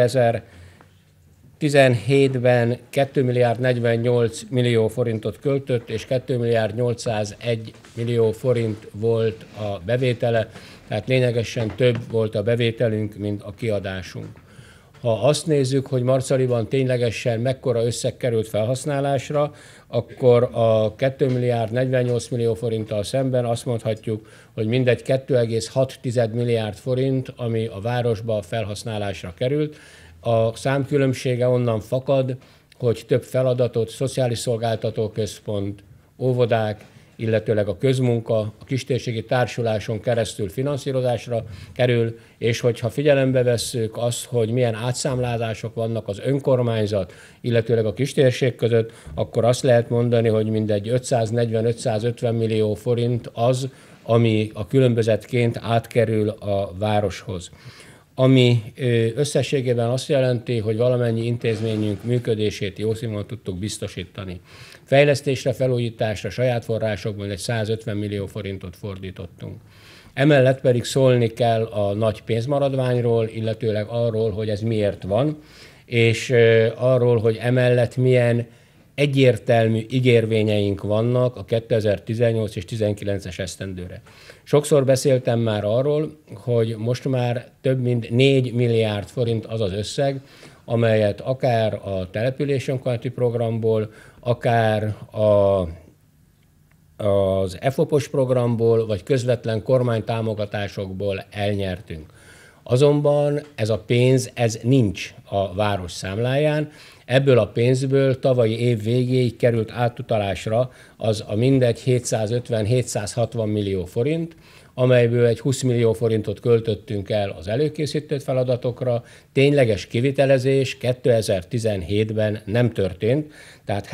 2017-ben 2 milliárd 48 millió forintot költött, és 2 milliárd 801 millió forint volt a bevétele, tehát lényegesen több volt a bevételünk, mint a kiadásunk. Ha azt nézzük, hogy Marcaliban ténylegesen mekkora összeg került felhasználásra, akkor a 2 milliárd 48 millió forinttal szemben azt mondhatjuk, hogy mindegy 2,6 milliárd forint, ami a városba felhasználásra került. A számkülönbsége onnan fakad, hogy több feladatot, szociális szolgáltatóközpont, óvodák, illetőleg a közmunka, a kistérségi társuláson keresztül finanszírozásra kerül, és hogyha figyelembe vesszük azt, hogy milyen átszámlázások vannak az önkormányzat, illetőleg a kistérség között, akkor azt lehet mondani, hogy mindegy 540-550 millió forint az, ami a különbözetként átkerül a városhoz. Ami összességében azt jelenti, hogy valamennyi intézményünk működését jó színvonalon tudtuk biztosítani. Fejlesztésre, felújításra, saját forrásokból egy 150 millió forintot fordítottunk. Emellett pedig szólni kell a nagy pénzmaradványról, illetőleg arról, hogy ez miért van, és arról, hogy emellett milyen egyértelmű ígérvényeink vannak a 2018 és 2019-es esztendőre. Sokszor beszéltem már arról, hogy most már több mint 4 milliárd forint az az összeg, amelyet akár a település önkormányzati programból, akár a az EFOP-os programból, vagy közvetlen kormánytámogatásokból elnyertünk. Azonban ez a pénz, ez nincs a város számláján. Ebből a pénzből tavalyi év végéig került átutalásra az a mindegy 750-760 millió forint, amelyből egy 20 millió forintot költöttünk el az előkészítő feladatokra. Tényleges kivitelezés 2017-ben nem történt, tehát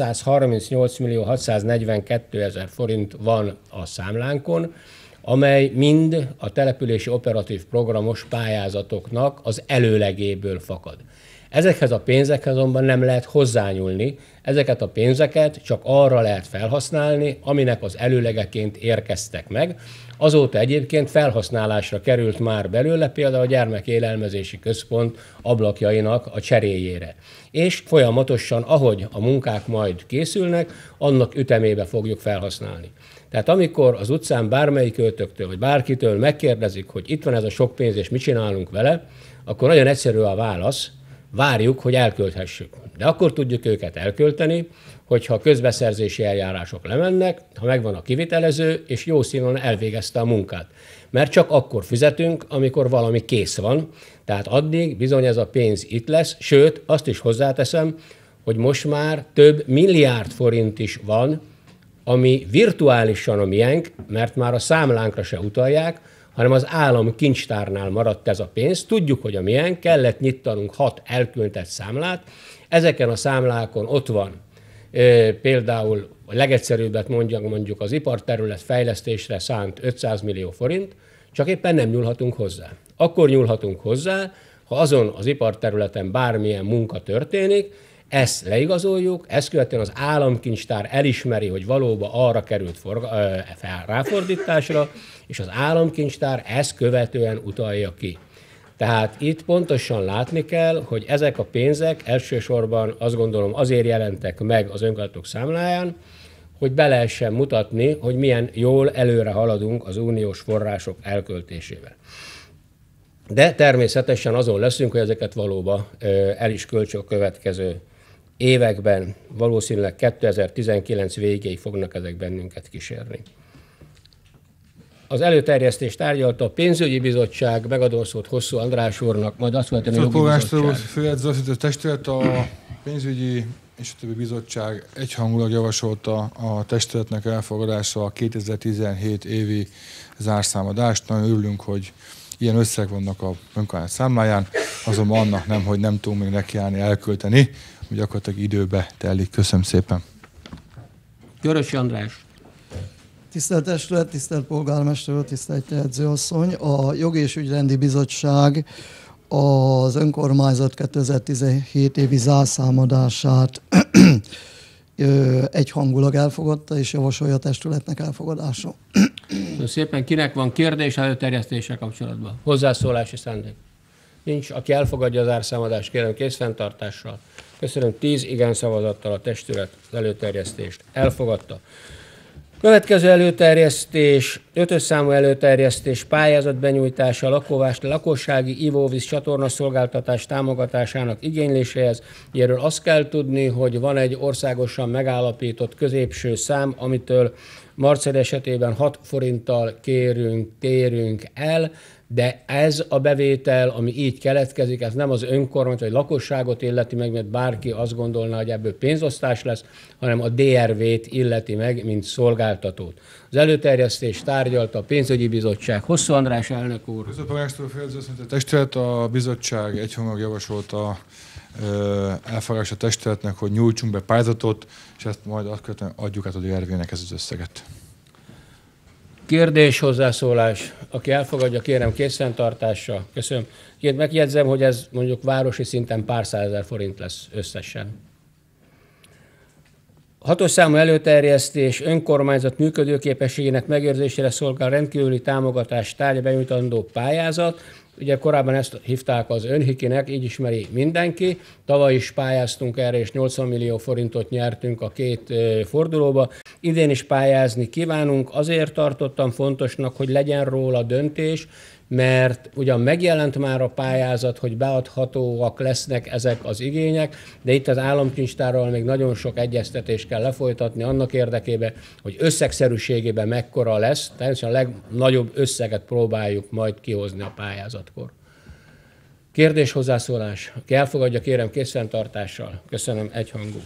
738 millió 642 ezer forint van a számlánkon, amely mind a települési operatív programos pályázatoknak az előlegéből fakad. Ezekhez a pénzekhez azonban nem lehet hozzányúlni, ezeket a pénzeket csak arra lehet felhasználni, aminek az előlegeként érkeztek meg. Azóta egyébként felhasználásra került már belőle például a gyermekélelmezési központ ablakjainak a cseréjére. És folyamatosan, ahogy a munkák majd készülnek, annak ütemébe fogjuk felhasználni. Tehát amikor az utcán bármelyik költőktől, vagy bárkitől megkérdezik, hogy itt van ez a sok pénz, és mit csinálunk vele, akkor nagyon egyszerű a válasz, várjuk, hogy elkölthessük. De akkor tudjuk őket elkölteni, hogyha a közbeszerzési eljárások lemennek, ha megvan a kivitelező, és jó színvonalon elvégezte a munkát. Mert csak akkor fizetünk, amikor valami kész van, tehát addig bizony ez a pénz itt lesz, sőt, azt is hozzáteszem, hogy most már több milliárd forint is van, ami virtuálisan a miénk, mert már a számlánkra se utalják, hanem az állam kincstárnál maradt ez a pénz. Tudjuk, hogy a miénk, kellett nyittanunk 6 elkülönített számlát. Ezeken a számlákon ott van például, a legegyszerűbbet mondjuk az iparterület fejlesztésre szánt 500 millió forint, csak éppen nem nyúlhatunk hozzá. Akkor nyúlhatunk hozzá, ha azon az iparterületen bármilyen munka történik, ezt leigazoljuk, ezt követően az államkincstár elismeri, hogy valóban arra került ráfordításra, és az államkincstár ezt követően utalja ki. Tehát itt pontosan látni kell, hogy ezek a pénzek elsősorban azt gondolom azért jelentek meg az önkormányzatok számláján, hogy be lehessen mutatni, hogy milyen jól előre haladunk az uniós források elköltésével. De természetesen azon leszünk, hogy ezeket valóban el is költsük a következő években, valószínűleg 2019 végéig fognak ezek bennünket kísérni. Az előterjesztést tárgyalta a pénzügyi bizottság, megadom szót Hosszú András úrnak, majd azt követően a jogi bizottság. Főedző testület, a pénzügyi és a többi bizottság egyhangulag javasolta a testületnek elfogadása a 2017 évi zárszámadást. Nagyon örülünk, hogy ilyen összeg vannak a önkormányzat számláján, azonban annak nem, hogy nem tudunk még nekiállni elkölteni, hogy gyakorlatilag időbe telik. Köszönöm szépen. Görösi András. Tisztelt testület, tisztelt polgármester úr, tisztelt edzőasszony! A Jogi és Ügyrendi Bizottság az önkormányzat 2017 évi zárszámadását egyhangulag elfogadta, és javasolja a testületnek elfogadása. Köszönöm szépen. Kinek van kérdés előterjesztéssel kapcsolatban? Hozzászólási szándék? Nincs. Aki elfogadja az zárszámadást, kérem készfenntartással. Köszönöm. 10 igen szavazattal a testület az előterjesztést elfogadta. Következő előterjesztés, 5-ös számú előterjesztés, pályázat benyújtása lakossági ivóvíz csatornaszolgáltatás támogatásának igényléséhez. Erről azt kell tudni, hogy van egy országosan megállapított középső szám, amitől Marcel esetében 6 forinttal térünk el, de ez a bevétel, ami így keletkezik, ez nem az önkormányzat vagy lakosságot illeti meg, mert bárki azt gondolná, hogy ebből pénzosztás lesz, hanem a DRV-t illeti meg, mint szolgáltatót. Az előterjesztés tárgyalta a pénzügyi bizottság. Hosszú András elnök úr. A testület, a bizottság egyhangulag javasolta elfogadás a testületnek, hogy nyújtsunk be pályázatot, és ezt majd azt követően adjuk át a DRV-nek ezt az összeget. Kérdés, hozzászólás. Aki elfogadja, kérem készfenntartásra. Köszönöm. Én megjegyzem, hogy ez mondjuk városi szinten pár százezer forint lesz összesen. 6-os számú előterjesztés, önkormányzat működőképességének megőrzésére szolgál rendkívüli támogatás tárgya benyújtandó pályázat. Ugye korábban ezt hívták az önhikinek, így ismeri mindenki. Tavaly is pályáztunk erre, és 80 millió forintot nyertünk a 2 fordulóba. Idén is pályázni kívánunk. Azért tartottam fontosnak, hogy legyen róla döntés, mert ugyan megjelent már a pályázat, hogy beadhatóak lesznek ezek az igények, de itt az államkincstárral még nagyon sok egyeztetést kell lefolytatni annak érdekében, hogy összegszerűségében mekkora lesz, természetesen a legnagyobb összeget próbáljuk majd kihozni a pályázatkor. Kérdés, hozzászólás? Aki elfogadja, kérem készfenntartással. Köszönöm, egyhangú.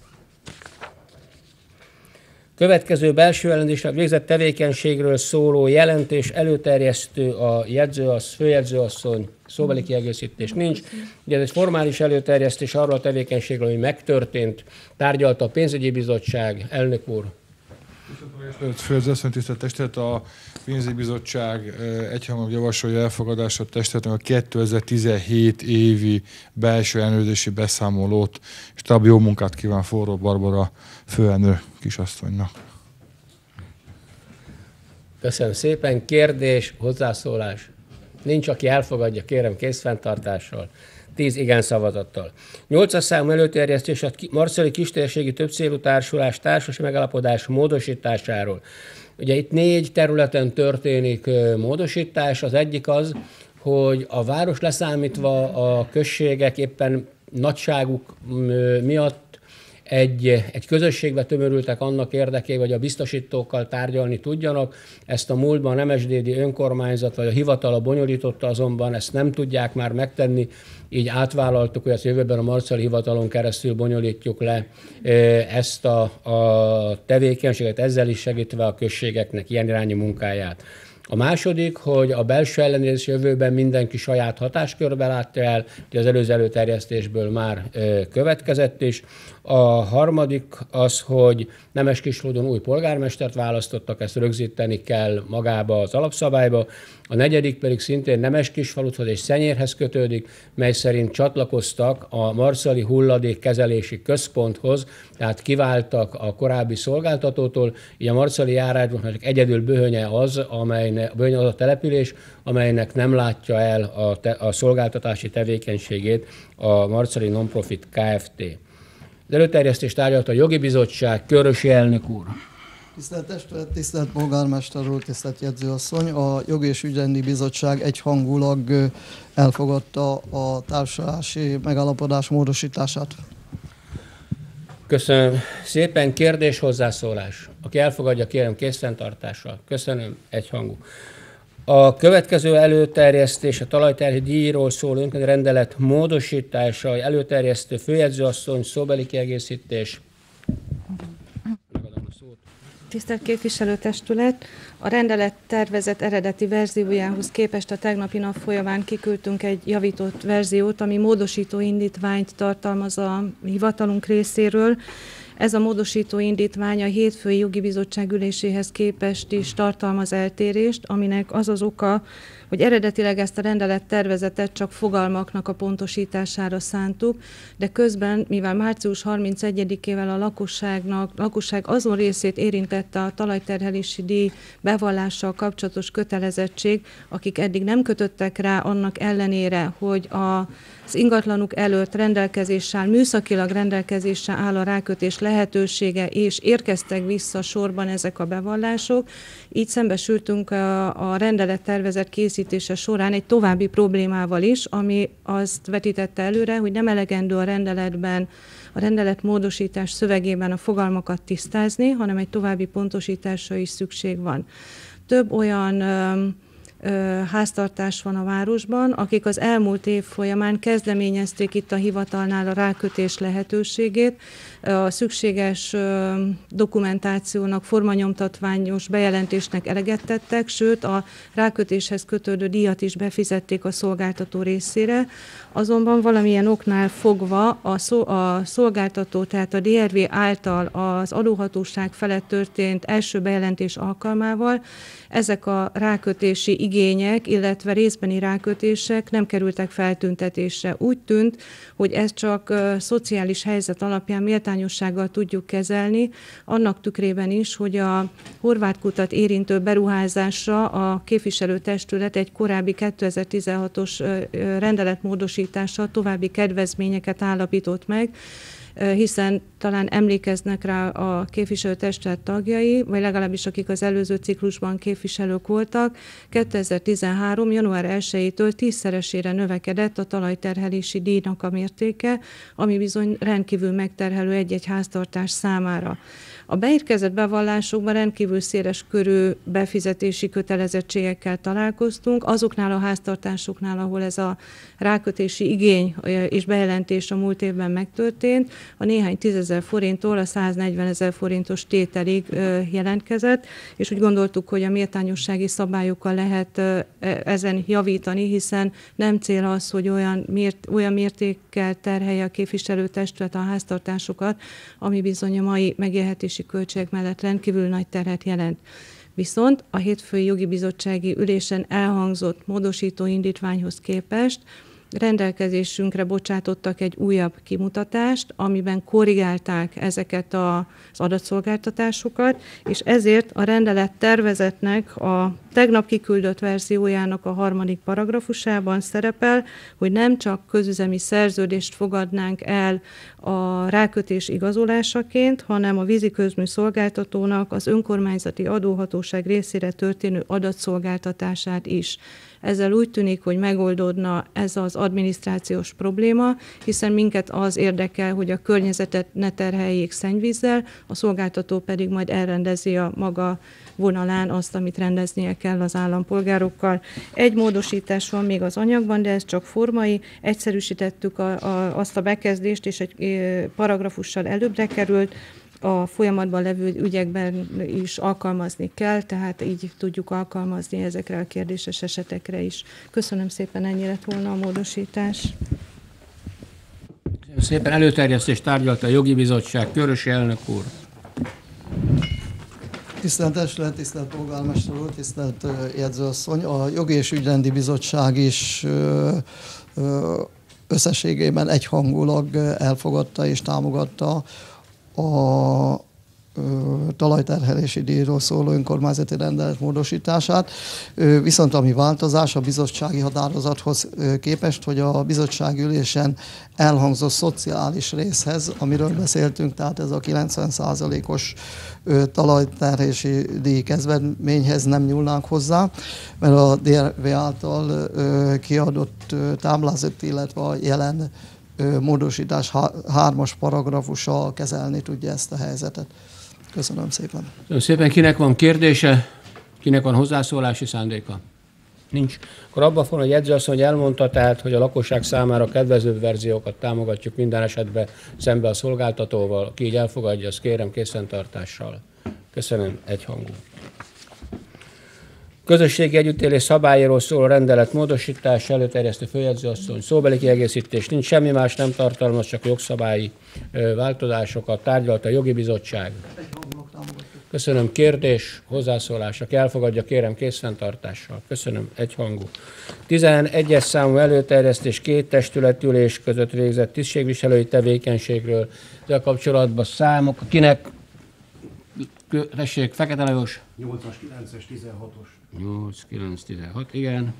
Következő belső ellenőrzésre végzett tevékenységről szóló jelentés előterjesztő a főjegyzőasszony, szóbeli kiegészítés nincs. Ugye ez egy formális előterjesztés arról a tevékenységről, ami megtörtént, tárgyalta a pénzügyi bizottság, elnök úr. Főjegyzőasszony, tisztelt testület, a pénzügyi bizottság egyhangon javasolja elfogadásra a testületnek a 2017 évi belső ellenőrzési beszámolót, és további jó munkát kíván Forró Barbara főelnök kisasszonynak. Köszönöm szépen. Kérdés, hozzászólás? Nincs, aki elfogadja, kérem készfenntartással. 10 igen szavazattal. 8-as számú előterjesztés a Marcali Kistérségi Többcélú Társulás társas megállapodás módosításáról. Ugye itt 4 területen történik módosítás. Az egyik az, hogy a város leszámítva a községek éppen nagyságuk miatt egy közösségbe tömörültek annak érdekében, hogy a biztosítókkal tárgyalni tudjanak. Ezt a múltban a Nemesdédi önkormányzat vagy a hivatala bonyolította, azonban ezt nem tudják már megtenni, így átvállaltuk, hogy ezt jövőben a Marcali hivatalon keresztül bonyolítjuk le ezt a tevékenységet, ezzel is segítve a községeknek ilyen irányú munkáját. A második, hogy a belső ellenőrzés jövőben mindenki saját hatáskörbe látja el, hogy az előző előterjesztésből már következett is. A harmadik az, hogy Nemeskislódon új polgármestert választottak, ezt rögzíteni kell magába az alapszabályba. A negyedik pedig szintén Nemeskisfaluthoz és Szenyérhez kötődik, mely szerint csatlakoztak a Marcali hulladékkezelési központhoz, tehát kiváltak a korábbi szolgáltatótól, így a Marcali járásban csak egyedül Böhönye az, Böhönye az a település, amelynek nem látja el a szolgáltatási tevékenységét a Marcali Nonprofit Kft. Az előterjesztést tárgyalta a Jogi Bizottság, Körösi elnök úr. Tisztelt testület, tisztelt polgármester úr, tisztelt jegyzőasszony, a Jogi és Ügyrendi Bizottság egyhangulag elfogadta a társulási megállapodás módosítását. Köszönöm szépen. Kérdés, hozzászólás. Aki elfogadja, kérem készfenntartással. Köszönöm, egyhangú. A következő előterjesztés a talajterhi díjról szóló önkéntes rendelet módosítása, előterjesztő főjegyzőasszony, szóbeli kiegészítés. Megadom a szót. Tisztelt képviselőtestület! A rendelet tervezett eredeti verziójához képest a tegnapi nap folyamán kiküldtünk egy javított verziót, ami módosító indítványt tartalmaz a hivatalunk részéről. Ez a módosító indítvány a hétfői jogi bizottság üléséhez képest is tartalmaz eltérést, aminek az az oka, hogy eredetileg ezt a rendelettervezetet csak fogalmaknak a pontosítására szántuk, de közben, mivel március 31-ével a lakosság azon részét érintette a talajterhelési díj bevallással kapcsolatos kötelezettség, akik eddig nem kötöttek rá, annak ellenére, hogy az ingatlanuk előtt rendelkezéssel, műszakilag rendelkezéssel áll a rákötés lehetősége, és érkeztek vissza sorban ezek a bevallások. Így szembesültünk a rendelettervezet készítése során egy további problémával is, ami azt vetítette előre, hogy nem elegendő a rendeletben, a rendelet módosítás szövegében a fogalmakat tisztázni, hanem egy további pontosításra is szükség van. Több olyan háztartás van a városban, akik az elmúlt év folyamán kezdeményezték itt a hivatalnál a rákötés lehetőségét, a szükséges dokumentációnak, formanyomtatványos bejelentésnek eleget tettek, sőt a rákötéshez kötődő díjat is befizették a szolgáltató részére, azonban valamilyen oknál fogva a szolgáltató, tehát a DRV által az adóhatóság felett történt első bejelentés alkalmával ezek a rákötési igények, illetve részbeni rákötések nem kerültek feltüntetésre. Úgy tűnt, hogy ezt csak szociális helyzet alapján méltányossággal tudjuk kezelni, annak tükrében is, hogy a Horváth Kutat érintő beruházásra a képviselőtestület egy korábbi 2016-os rendeletmódosítással további kedvezményeket állapított meg, hiszen talán emlékeznek rá a képviselőtestület tagjai, vagy legalábbis akik az előző ciklusban képviselők voltak, 2013. január 1-től 10-szeresére növekedett a talajterhelési díjnak a mértéke, ami bizony rendkívül megterhelő egy-egy háztartás számára. A beérkezett bevallásokban rendkívül széles körű befizetési kötelezettségekkel találkoztunk, azoknál a háztartásoknál, ahol ez a rákötési igény és bejelentés a múlt évben megtörtént, a néhány 10 000 forinttól a 140 000 forintos tételig jelentkezett, és úgy gondoltuk, hogy a méltányossági szabályokkal lehet ezen javítani, hiszen nem cél az, hogy olyan mértékkel terhelje a képviselőtestület a háztartásokat, ami bizony a mai megélhetési költségek mellett rendkívül nagy terhet jelent. Viszont a hétfői jogi bizottsági ülésen elhangzott módosító indítványhoz képest rendelkezésünkre bocsátottak egy újabb kimutatást, amiben korrigálták ezeket az adatszolgáltatásokat, és ezért a rendelet tervezetnek a tegnap kiküldött verziójának a 3. paragrafusában szerepel, hogy nem csak közüzemi szerződést fogadnánk el a rákötés igazolásaként, hanem a víziközmű szolgáltatónak az önkormányzati adóhatóság részére történő adatszolgáltatását is. Ezzel úgy tűnik, hogy megoldódna ez az adminisztrációs probléma, hiszen minket az érdekel, hogy a környezetet ne terheljék szennyvízzel, a szolgáltató pedig majd elrendezi a maga vonalán azt, amit rendeznie kell az állampolgárokkal. Egy módosítás van még az anyagban, de ez csak formai. Egyszerűsítettük azt a bekezdést, és egy paragrafussal előbbre került. A folyamatban levő ügyekben is alkalmazni kell, tehát így tudjuk alkalmazni ezekre a kérdéses esetekre is. Köszönöm szépen, ennyi lett volna a módosítás. Köszönöm szépen, előterjesztést tárgyalta a Jogi Bizottság. Körösi elnök úr. Tisztelt Testület, tisztelt polgármester úr, tisztelt jegyzőasszony, a Jogi és Ügyrendi Bizottság is összességében egyhangulag elfogadta és támogatta a talajterhelési díjról szóló önkormányzati rendelet módosítását. Viszont ami változás a bizottsági határozathoz képest, hogy a bizottsági ülésen elhangzott szociális részhez, amiről beszéltünk, tehát ez a 90%-os talajterhelési díj kezdeményhez nem nyúlnánk hozzá, mert a DRV által kiadott táblázat, illetve a jelen módosítás 3. paragrafusa kezelni tudja ezt a helyzetet. Köszönöm szépen. Köszönöm szépen. Kinek van kérdése? Kinek van hozzászólási szándéka? Nincs. Akkor abban van, hogy jegyzőasszony elmondta, tehát, hogy a lakosság számára kedvezőbb verziókat támogatjuk minden esetben szembe a szolgáltatóval. Ki így elfogadja, azt kérem készfenntartással. Köszönöm, egyhangú. Közösségi együttélés szabályáról szóló rendelet módosítás, előterjesztő főjegyzőasszony, szóbeli kiegészítés, nincs semmi más nem tartalmaz, csak jogszabályi változásokat tárgyalta a Jogi Bizottság. Köszönöm, kérdés, hozzászólás, aki elfogadja, kérem készfenntartással. Köszönöm, egyhangú. 11-es számú előterjesztés 2 testületülés között végzett tisztségviselői tevékenységről. Ezzel kapcsolatban számok, kinek? Tessék, Fekete Lajos. 8-as, 9-es, 16-os. 8, 9, 16, igen.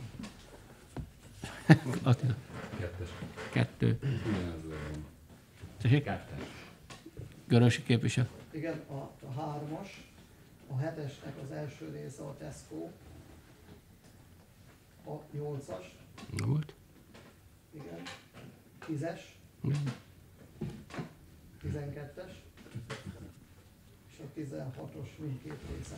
Attila. 2. Tessék? Görösi képviselő. Igen, a 3-as, a 7-esnek az első része a Tesco, a 8-as. Volt. Igen. 10-es. Igen. 12-es. És a 16-os mindkét része.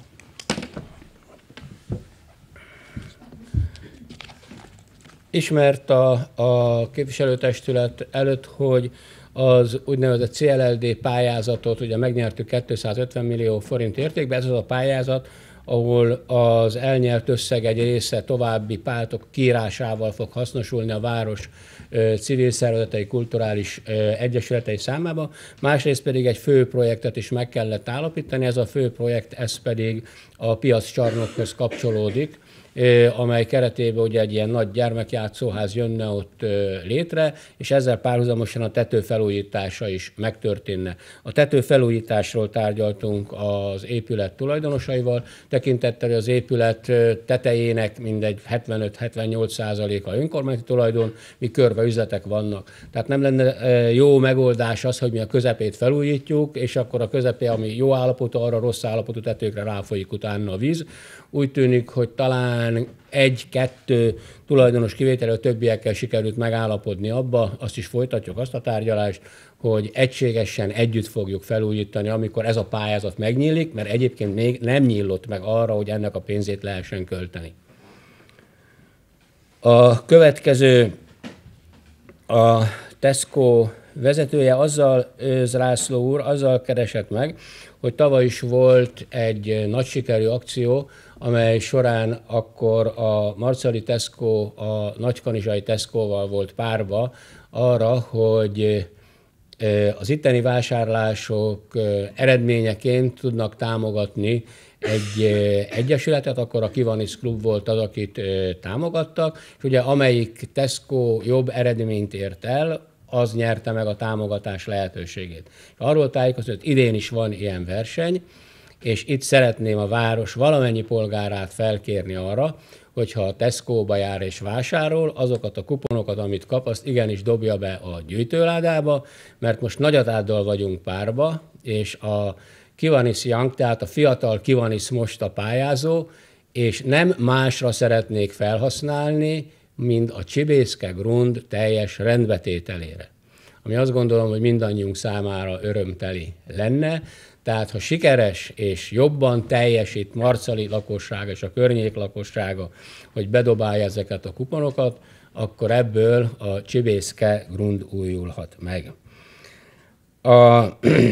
Ismert a képviselőtestület előtt, hogy az úgynevezett CLLD pályázatot ugye megnyertük 250 millió forint értékben. Ez az a pályázat, ahol az elnyert összeg egy része további pártok kiírásával fog hasznosulni a város civil szervezetei, kulturális egyesületei számába. Másrészt pedig egy fő projektet is meg kellett állapítani. Ez a fő projekt, ez pedig a piaccsarnokhoz kapcsolódik, amely keretében ugye egy ilyen nagy gyermekjátszóház jönne ott létre, és ezzel párhuzamosan a tető felújítása is megtörténne. A tető felújításról tárgyaltunk az épület tulajdonosaival, tekintettel az épület tetejének mindegy 75-78%-a önkormányzati tulajdon, míg körbe üzletek vannak. Tehát nem lenne jó megoldás az, hogy mi a közepét felújítjuk, és akkor a közepé, ami jó állapotú, arra rossz állapotú tetőkre ráfolyik utána a víz. Úgy tűnik, hogy talán 1-2 tulajdonos kivételő, a többiekkel sikerült megállapodni abba, azt is folytatjuk azt a tárgyalást, hogy egységesen együtt fogjuk felújítani, amikor ez a pályázat megnyílik, mert egyébként még nem nyílott meg arra, hogy ennek a pénzét lehessen költeni. A következő a Tesco vezetője Zrászló úr azzal keresett meg, hogy tavaly is volt egy nagy sikerű akció, amely során akkor a marcali Tesco a nagykanizsai Tescoval volt párba arra, hogy az itteni vásárlások eredményeként tudnak támogatni egy egyesületet, akkor a Kivanis Klub volt az, akit támogattak, és ugye amelyik Tesco jobb eredményt ért el, az nyerte meg a támogatás lehetőségét. Arról tájékoztatott, hogy idén is van ilyen verseny, és itt szeretném a város valamennyi polgárát felkérni arra, hogyha a Tesco-ba jár és vásárol, azokat a kuponokat, amit kap, azt igenis dobja be a gyűjtőládába, mert most Nagyatáddal vagyunk párba, és a Kivanis Young, tehát a fiatal Kivanis most a pályázó, és nem másra szeretnék felhasználni, mint a Csibészke Grund teljes rendbetételére. Ami azt gondolom, hogy mindannyiunk számára örömteli lenne, tehát ha sikeres és jobban teljesít marcali lakossága és a környék lakossága, hogy bedobálja ezeket a kuponokat, akkor ebből a Csibészke Grund újulhat meg. A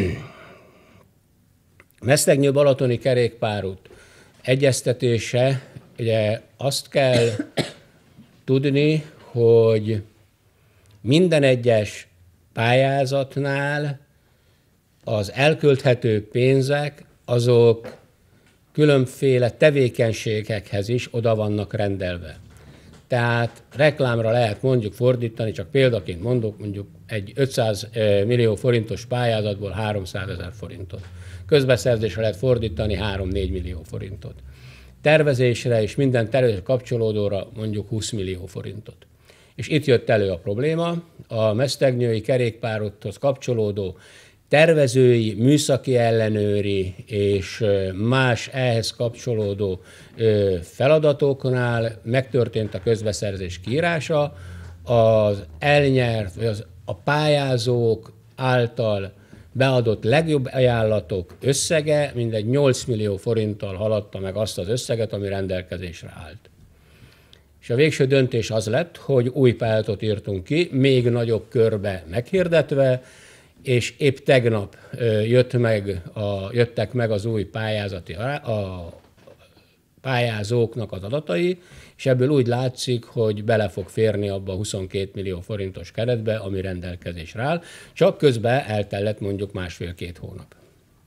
Mesztegnyő-Balatoni kerékpárút egyeztetése, ugye azt kell tudni, hogy minden egyes pályázatnál az elkölthető pénzek azok különféle tevékenységekhez is oda vannak rendelve. Tehát reklámra lehet mondjuk fordítani, csak példaként mondjuk egy 500 millió forintos pályázatból 300 000 forintot. Közbeszerzésre lehet fordítani 3-4 millió forintot. Tervezésre és minden tervezésre kapcsolódóra mondjuk 20 millió forintot. És itt jött elő a probléma, a Mesztegnyői kerékpárúthoz kapcsolódó tervezői, műszaki ellenőri és más ehhez kapcsolódó feladatoknál megtörtént a közbeszerzés kiírása, az elnyert, vagy a pályázók által beadott legjobb ajánlatok összege mindegy 8 millió forinttal haladta meg azt az összeget, ami rendelkezésre állt. És a végső döntés az lett, hogy új pályázatot írtunk ki, még nagyobb körbe meghirdetve, és épp tegnap jöttek meg az új pályázóknak az adatai, és ebből úgy látszik, hogy bele fog férni abba a 22 millió forintos keretbe, ami rendelkezésre áll, csak közben eltellett mondjuk 1,5-2 hónap.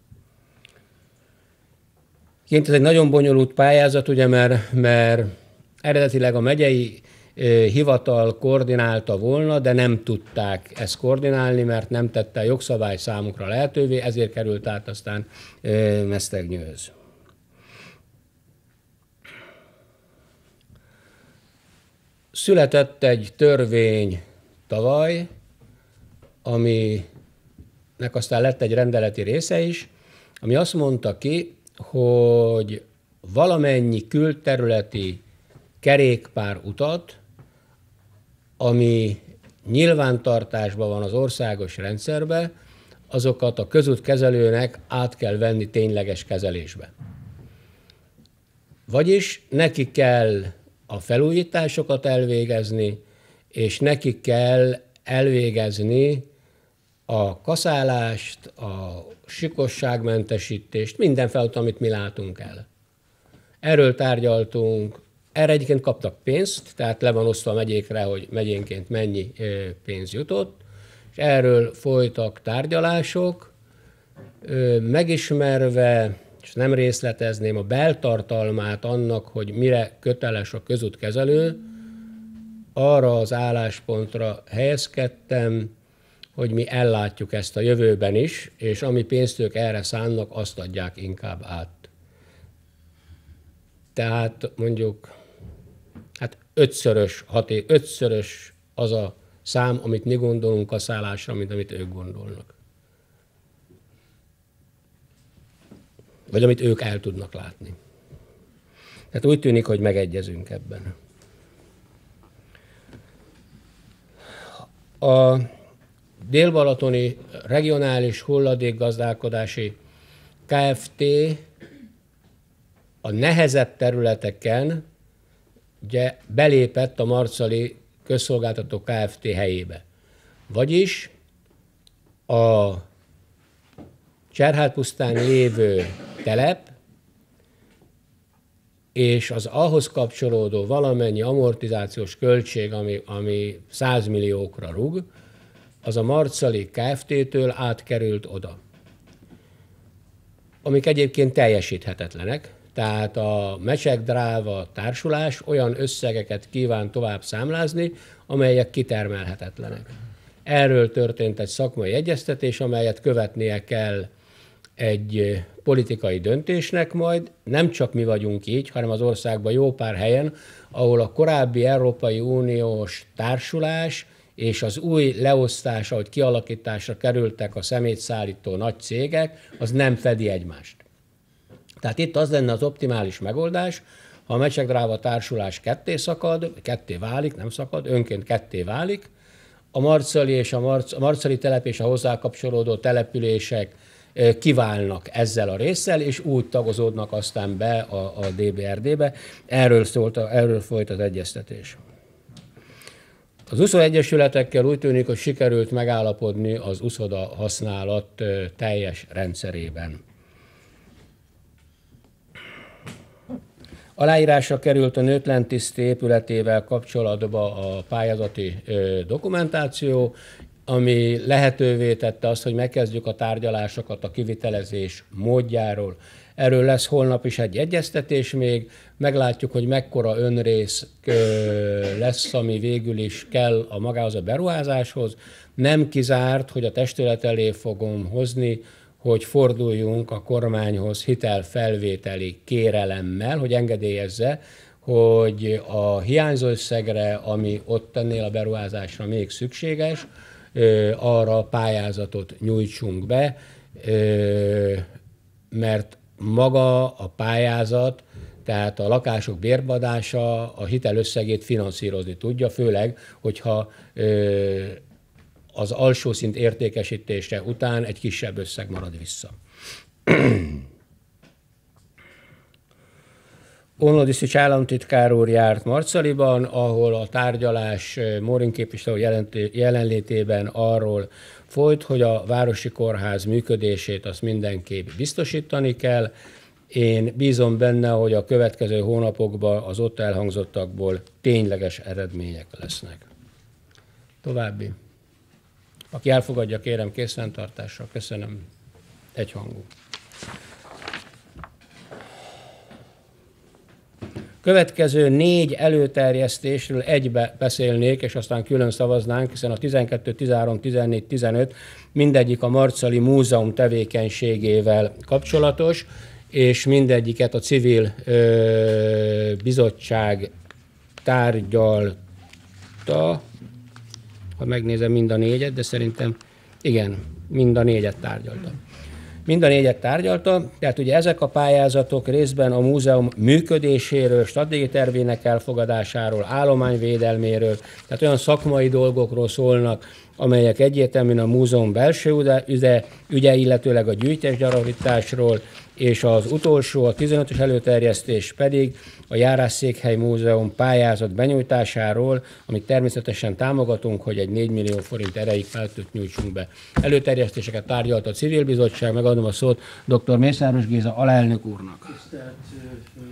Ez egy nagyon bonyolult pályázat, ugye, mert eredetileg a megyei hivatal koordinálta volna, de nem tudták ezt koordinálni, mert nem tette a jogszabály számukra lehetővé, ezért került át aztán Mesztegnyőhöz. Született egy törvény tavaly, aminek aztán lett egy rendeleti része is, ami azt mondta ki, hogy valamennyi külterületi kerékpárutat, ami nyilvántartásban van az országos rendszerbe, azokat a közútkezelőnek át kell venni tényleges kezelésbe. Vagyis neki kell a felújításokat elvégezni, és neki kell elvégezni a kaszálást, a sikosságmentesítést, minden feladatot, amit mi látunk el. Erről tárgyaltunk, erre egyébként kaptak pénzt, tehát le van osztva a megyékre, hogy megyénként mennyi pénz jutott, és erről folytak tárgyalások, megismerve és nem részletezném a beltartalmát annak, hogy mire köteles a közútkezelő, arra az álláspontra helyezkedtem, hogy mi ellátjuk ezt a jövőben is, és ami pénzt ők erre szánnak, azt adják inkább át. Tehát mondjuk ötszörös az a szám, amit mi gondolunk kaszálásra, mint amit ők gondolnak. Vagy amit ők el tudnak látni. Tehát úgy tűnik, hogy megegyezünk ebben. A Dél-Balatoni Regionális Hulladékgazdálkodási Kft. A nehezebb területeken ugye belépett a Marcali Közszolgáltató Kft. Helyébe. Vagyis a Cserhátpusztán lévő telep és az ahhoz kapcsolódó valamennyi amortizációs költség, ami 100 milliókra rúg, az a Marcali Kft-től átkerült oda. Amik egyébként teljesíthetetlenek, tehát a Mecsek-Dráva társulás olyan összegeket kíván tovább számlázni, amelyek kitermelhetetlenek. Erről történt egy szakmai egyeztetés, amelyet követnie kell egy politikai döntésnek majd. Nem csak mi vagyunk így, hanem az országban jó pár helyen, ahol a korábbi Európai Uniós társulás és az új leosztás, ahogy kialakításra kerültek a szemétszállító nagy cégek, az nem fedi egymást. Tehát itt az lenne az optimális megoldás, ha a Mecsek-Dráva társulás ketté szakad, ketté válik, nem szakad, önként ketté válik, a Marcali és a Marcali telep és a hozzá kapcsolódó települések kiválnak ezzel a résszel, és úgy tagozódnak aztán be a DBRD-be. Erről folyt az egyeztetés. Az úszó egyesületekkel úgy tűnik, hogy sikerült megállapodni az úszoda használat teljes rendszerében. Aláírásra került a nőtlen tiszti épületével kapcsolatban a pályázati dokumentáció, ami lehetővé tette azt, hogy megkezdjük a tárgyalásokat a kivitelezés módjáról. Erről lesz holnap is egy egyeztetés még, meglátjuk, hogy mekkora önrész lesz, ami végül is kell a magához a beruházáshoz. Nem kizárt, hogy a testület elé fogom hozni, hogy forduljunk a kormányhoz hitelfelvételi kérelemmel, hogy engedélyezze, hogy a hiányzó összegre, ami ott ennél a beruházásra még szükséges, arra pályázatot nyújtsunk be, mert maga a pályázat, tehát a lakások bérbeadása a hitel összegét finanszírozni tudja, főleg, hogyha az alsó szint értékesítése után egy kisebb összeg marad vissza. Onlodisztics államtitkár úr járt Marcaliban, ahol a tárgyalás Mórin képviselő jelenlétében arról folyt, hogy a városi kórház működését azt mindenképp biztosítani kell. Én bízom benne, hogy a következő hónapokban az ott elhangzottakból tényleges eredmények lesznek. További. Aki elfogadja, kérem készfenntartásra. Köszönöm. Egyhangú. Következő 4 előterjesztésről egybe beszélnék, és aztán külön szavaznánk, hiszen a 12, 13, 14, 15 mindegyik a Marcali Múzeum tevékenységével kapcsolatos, és mindegyiket a civil bizottság tárgyalta, ha megnézem mind a 4-et, de szerintem igen, mind a 4-et tárgyalta. Mind a 4-et tárgyalta, tehát ugye ezek a pályázatok részben a múzeum működéséről, stratégiai tervének elfogadásáról, állományvédelméről, tehát olyan szakmai dolgokról szólnak, amelyek egyértelműen a múzeum belső ügye, illetőleg a gyűjtésgyarapításról, és az utolsó, a 15-ös előterjesztés pedig a Járásszékhely Múzeum pályázat benyújtásáról, amit természetesen támogatunk, hogy egy 4 millió forint erejéig feltőt nyújtsunk be. Előterjesztéseket tárgyalt a civil bizottság, megadom a szót dr. Mészáros Géza alelnök úrnak. Tisztelt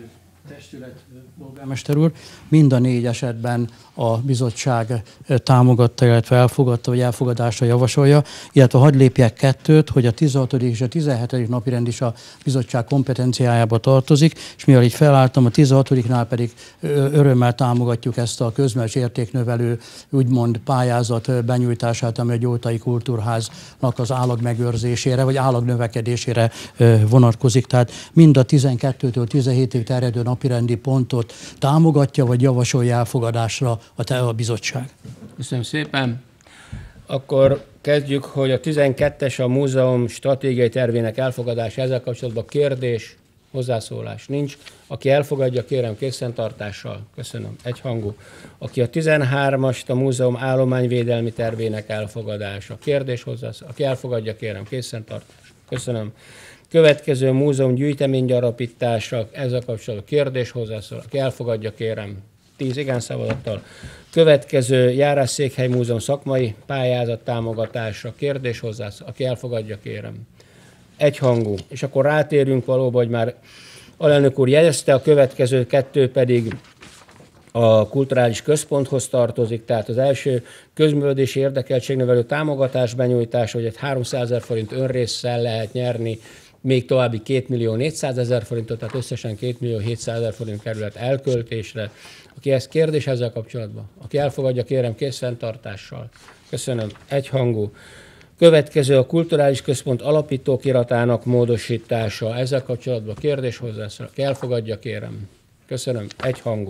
Testület, polgármester úr, mind a 4 esetben a bizottság támogatta, illetve elfogadta, vagy elfogadásra javasolja, illetve hadd lépjek 2-t, hogy a 16. és a 17. napirend is a bizottság kompetenciájába tartozik, és mivel így felálltam, a 16-nál pedig örömmel támogatjuk ezt a közműves értéknövelő úgymond pályázat benyújtását, ami a Gyótai Kultúrháznak az állagmegőrzésére, vagy állagnövekedésére vonatkozik. Tehát mind a 12-től 17-ig terjedő napirendi pontot támogatja, vagy javasolja elfogadásra a bizottság. Köszönöm szépen. Akkor kezdjük, hogy a 12-es a múzeum stratégiai tervének elfogadása, ezzel kapcsolatban kérdés, hozzászólás nincs. Aki elfogadja, kérem készfenntartással. Köszönöm. Egyhangú. Aki a 13-ast, a múzeum állományvédelmi tervének elfogadása. Kérdés, hozzászólás. Aki elfogadja, kérem készfenntartás. Köszönöm. Következő múzeum gyűjteménygyarapítása, ezzel kapcsolatban kérdés, hozzászól. Aki elfogadja, kérem 10 igen szavazattal. Következő Járásszékhely Múzeum szakmai pályázat támogatása, kérdés, hozzászól. Aki elfogadja, kérem. Egyhangú. És akkor rátérünk valóban, hogy már alelnök úr jegyezte, a következő 2 pedig a kulturális központhoz tartozik, tehát az első közművelődési érdekeltségnövelő támogatás benyújtása, hogy egy 300 000 forint önrésszel lehet nyerni, még további 2.400.000 forintot, tehát összesen 2.700.000 forint kerület elköltésre. Aki ezt kérdés ezzel kapcsolatban? Aki elfogadja, kérem készfenntartással. Köszönöm. Egyhangú. Következő a Kulturális Központ alapítókiratának módosítása. Ezzel kapcsolatban kérdés, hozzászól. Aki elfogadja, kérem. Köszönöm. Egyhangú.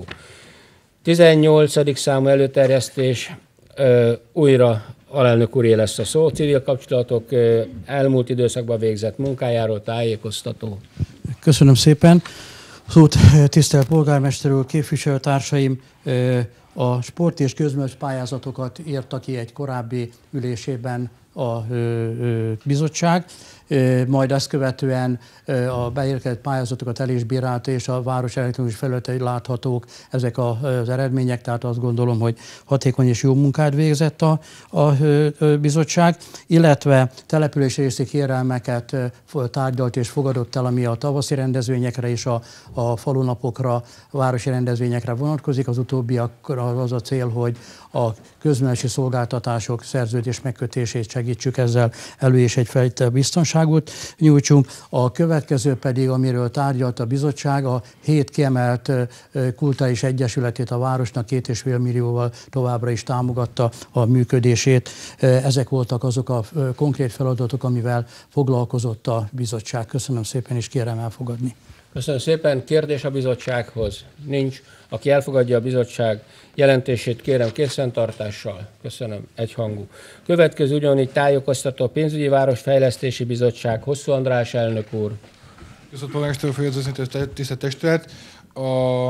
18. számú előterjesztés, újra alelnök úré lesz a szó. Civil kapcsolatok elmúlt időszakban végzett munkájáról tájékoztató. Köszönöm szépen. Szót tisztelt polgármester úr, képviselőtársaim, a sport és közműves pályázatokat írta ki egy korábbi ülésében a bizottság, majd ezt követően a beérkezett pályázatokat el is bírálta, és a város elektronikus felületei láthatók ezek az eredmények, tehát azt gondolom, hogy hatékony és jó munkát végzett a bizottság, illetve települési részi kérelmeket tárgyalt és fogadott el, ami a tavaszi rendezvényekre és a falunapokra, a városi rendezvényekre vonatkozik. Az utóbbiakra az a cél, hogy a közművelési szolgáltatások szerződés megkötését segítsük, ezzel elő és egyfajta biztonságot nyújtsunk. A következő pedig, amiről tárgyalt a bizottság, a 7 kiemelt kulturális egyesületét a városnak 2,5 millióval továbbra is támogatta a működését. Ezek voltak azok a konkrét feladatok, amivel foglalkozott a bizottság. Köszönöm szépen, és kérem elfogadni. Köszönöm szépen. Kérdés a bizottsághoz? Nincs. Aki elfogadja a bizottság jelentését, kérem készfenntartással. Köszönöm. Egyhangú. Következő ugyanígy tájékoztató a pénzügyi városfejlesztési bizottság. Hosszú András elnök úr. Köszönöm, polgármester úr, főigazgató tisztelt testület. A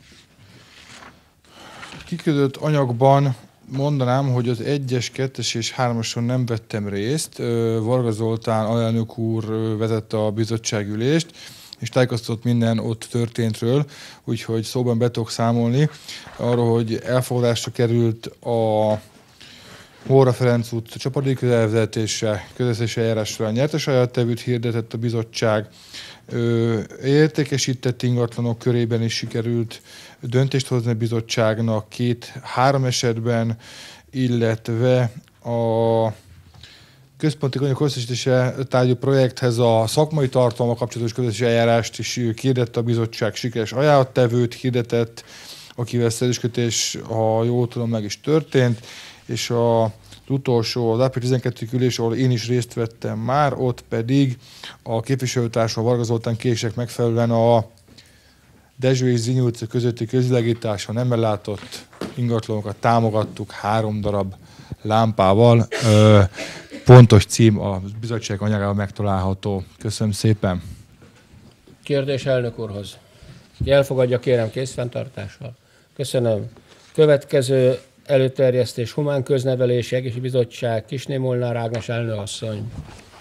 kiküldött anyagban mondanám, hogy az 1-es, 2-es és 3-ason nem vettem részt. Varga Zoltán alelnök úr vezette a bizottságülést, és tájékoztatott minden ott történtről, úgyhogy szóban be tudok számolni arról, hogy elfogadásra került a Móra Ferenc út csapadékközelvezetése, közösségi eljárásra a nyertes ajánlattevőt hirdetett a bizottság, értékesített ingatlanok körében is sikerült döntést hozni a bizottságnak 2-3 esetben, illetve a központi anyag összesítése tárgyú projekthez a szakmai tartalma kapcsolatos közösségi eljárást is hirdette a bizottság, sikeres ajánlattevőt hirdetett, akivel szerződéskötés, ha jól tudom, meg is történt, és az utolsó, az április 12. ülés, ahol én is részt vettem már, ott pedig a képviselőtársam Varga Zoltán kérések megfelelően a Dezső és Zinyó utca közötti közvilágításon nem ellátott ingatlanokat támogattuk 3 darab lámpával. Pontos cím a bizottság anyagában megtalálható. Köszönöm szépen. Kérdés elnök úrhoz. Ki elfogadja, kérem készfenntartással. Köszönöm. Következő előterjesztés Humán Köznevelési Egészségügyi Bizottság, Kisné Molnár Ágnes elnökasszony.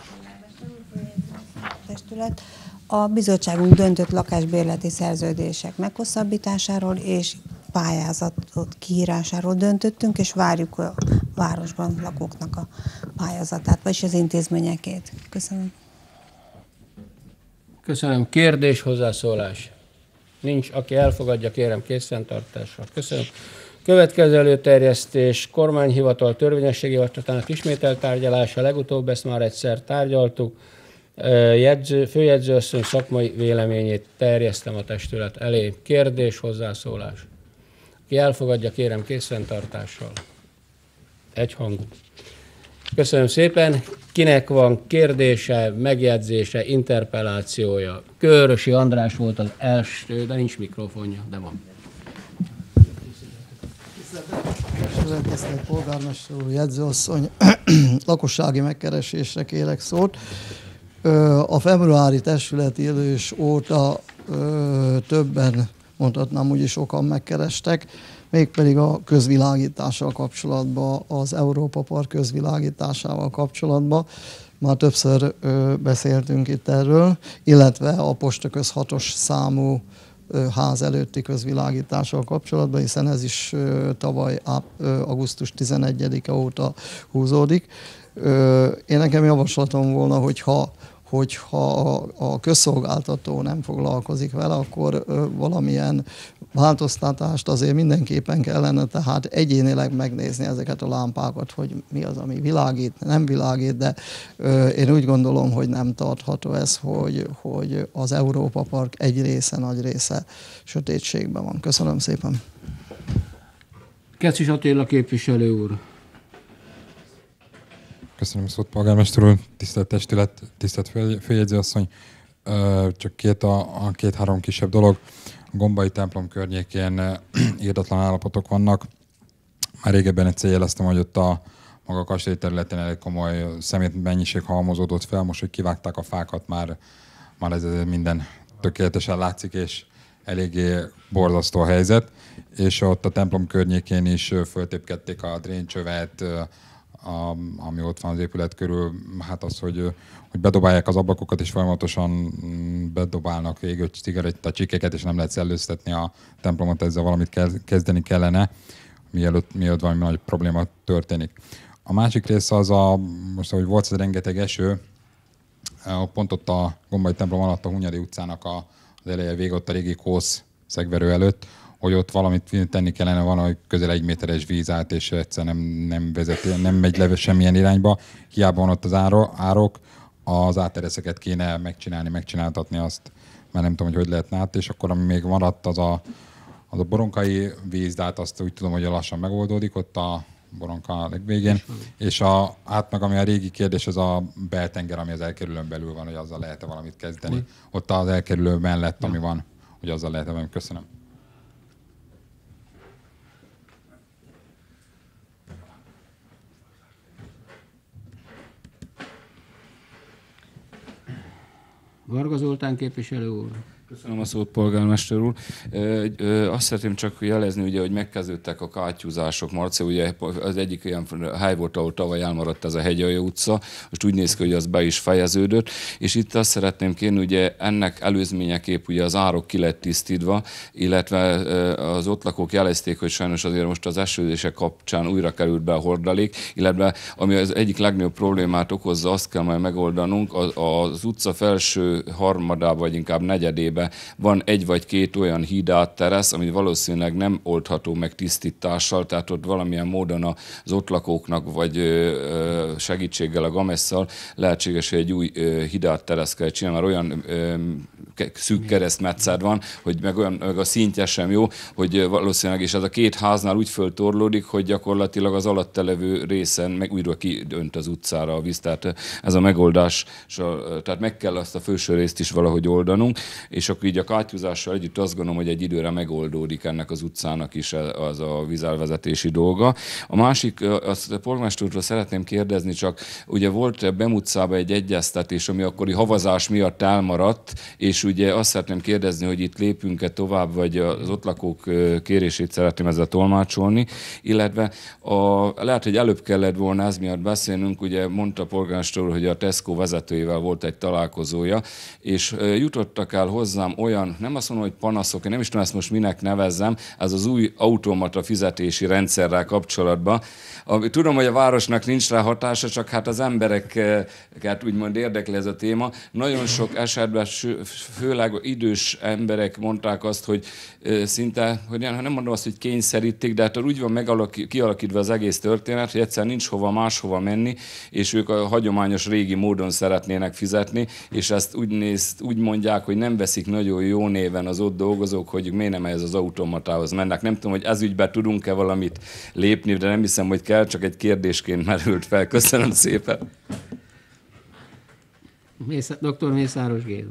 A bizottságunk döntött lakásbérleti szerződések meghosszabbításáról és pályázatot kiírásáról döntöttünk, és várjuk a városban lakóknak a pályázatát, vagyis az intézményekét. Köszönöm. Köszönöm. Kérdés, hozzászólás? Nincs. Aki elfogadja, kérem készfenntartással. Köszönöm. Következő előterjesztés, kormányhivatal törvényességi javaslatának ismételt tárgyalása, legutóbb ezt már egyszer tárgyaltuk. Főjegyzőasszony szakmai véleményét terjesztem a testület elé. Kérdés, hozzászólás. Ki elfogadja, kérem készfenntartással. Egyhangú. Köszönöm szépen. Kinek van kérdése, megjegyzése, interpellációja? Kőrösi András volt az első, de nincs mikrofonja, de van. Tisztelt polgármester úr, jegyzőasszony, lakossági megkeresésre kérek szót. A februári testületi ülés óta többen, mondhatnám úgy is, sokan megkerestek, mégpedig a közvilágítással kapcsolatban, az Európa Park közvilágításával kapcsolatban. Már többször beszéltünk itt erről, illetve a Postaköz 6-os számú ház előtti közvilágítással kapcsolatban, hiszen ez is tavaly augusztus 11-e óta húzódik. Én nekem javaslatom volna, hogyha a közszolgáltató nem foglalkozik vele, akkor valamilyen változtatást azért mindenképpen kellene, tehát egyénileg megnézni ezeket a lámpákat, hogy mi az, ami világít, nem világít, de én úgy gondolom, hogy nem tartható ez, hogy az Európa Park egy része, nagy része sötétségben van. Köszönöm szépen. Kecsis Attila képviselő úr. Köszönöm a szót, polgármester úr, tisztelt testület, tisztelt főjegyzőasszony. Csak két-három kisebb dolog. A Gombai templom környékén írdatlan állapotok vannak. Már régebben egyszer jeleztem, hogy ott a maga kastély területén elég komoly szemét mennyiség halmozódott fel. Most, hogy kivágták a fákat, már ez minden tökéletesen látszik, és eléggé borzasztó a helyzet. És ott a templom környékén is föltépkedték a dréncsövet, ami ott van az épület körül, hát az, hogy bedobálják az ablakokat, és folyamatosan bedobálnak égő cigarettacsikeket, és nem lehet szellőztetni a templomot, ezzel valamit kezdeni kellene, mielőtt valami nagy probléma történik. A másik része az most, ahogy volt ez rengeteg eső, pont ott a Gombai templom alatt a Hunyadi utcának az eleje vége, ott a régi Kósz szegverő előtt, hogy ott valamit tenni kellene, valahogy közel 1 méteres víz állt, és egyszerűen nem megy le semmilyen irányba. Hiába van ott az árok, az áttereszeket kéne megcsináltatni azt, mert nem tudom, hogy lehetne át, és akkor ami még maradt, az a boronkai víz, de hát azt úgy tudom, hogy lassan megoldódik ott a Boronka legvégén, és meg ami a régi kérdés, az a beltenger, ami az elkerülőn belül van, hogy azzal lehet-e valamit kezdeni. Ott az elkerülő mellett, ami van, hogy azzal lehet-e valamit. Köszönöm. Varga Zoltán képviselő úr. Köszönöm a szót, polgármester úr. Azt szeretném csak jelezni, ugye, hogy megkezdődtek a kátyúzások. Marci, ugye az egyik ilyen hely volt, ahol tavaly elmaradt ez a Hegyalja utca. Most úgy néz ki, hogy az be is fejeződött. És itt azt szeretném kérni, ugye ennek előzményeképp ugye az árok ki lett tisztítva, illetve az ott lakók jelezték, hogy sajnos azért most az esőzések kapcsán újra került be a hordalék, illetve ami az egyik legnagyobb problémát okozza, azt kell majd megoldanunk, az utca felső harmadába, vagy inkább negyedébe van egy vagy két olyan hídátteresz, ami valószínűleg nem oldható meg tisztítással, tehát ott valamilyen módon az ott lakóknak, vagy segítséggel a Gamesszal lehetséges, hogy egy új hídátteresz kell csinálni, mert olyan szűk keresztmetszed van, hogy meg a szintje sem jó, hogy valószínűleg, és ez a két háznál úgy föltorlódik, hogy gyakorlatilag az alatta levő részen meg újra kidönt az utcára a víz, tehát ez a megoldás, tehát meg kell azt a felső részt is valahogy oldanunk, és akkor így a kátyúzással együtt azt gondolom, hogy egy időre megoldódik ennek az utcának is az a vízelvezetési dolga. A másik, azt a polgármester úrtól szeretném kérdezni, csak ugye volt Bem utcában egy egyeztetés, ami akkori havazás miatt elmaradt, és ugye azt szeretném kérdezni, hogy itt lépünk-e tovább, vagy az ott lakók kérését szeretném ezzel tolmácsolni, illetve lehet, hogy előbb kellett volna ez miatt beszélnünk, ugye mondta a polgármester úr, hogy a Tesco vezetőjével volt egy találkozója, és jutottak el hozzá hozzám olyan, nem azt mondom, hogy panaszok, én nem is tudom ezt most minek nevezzem, ez az új automata fizetési rendszerrel kapcsolatban. Tudom, hogy a városnak nincs rá hatása, csak hát az embereket úgymond érdekli ez a téma. Nagyon sok esetben, főleg idős emberek mondták azt, hogy szinte, hogy nem mondom azt, hogy kényszerítik, de hát úgy van kialakítva az egész történet, hogy egyszer nincs hova máshova menni, és ők a hagyományos régi módon szeretnének fizetni, és ezt úgy mondják, hogy nem veszik nagyon jó néven az ott dolgozók, hogy miért nem ez az automatához mennek. Nem tudom, hogy ez ügyben tudunk-e valamit lépni, de nem hiszem, hogy kell, csak egy kérdésként merült fel. Köszönöm szépen. Dr. Mészáros Géza.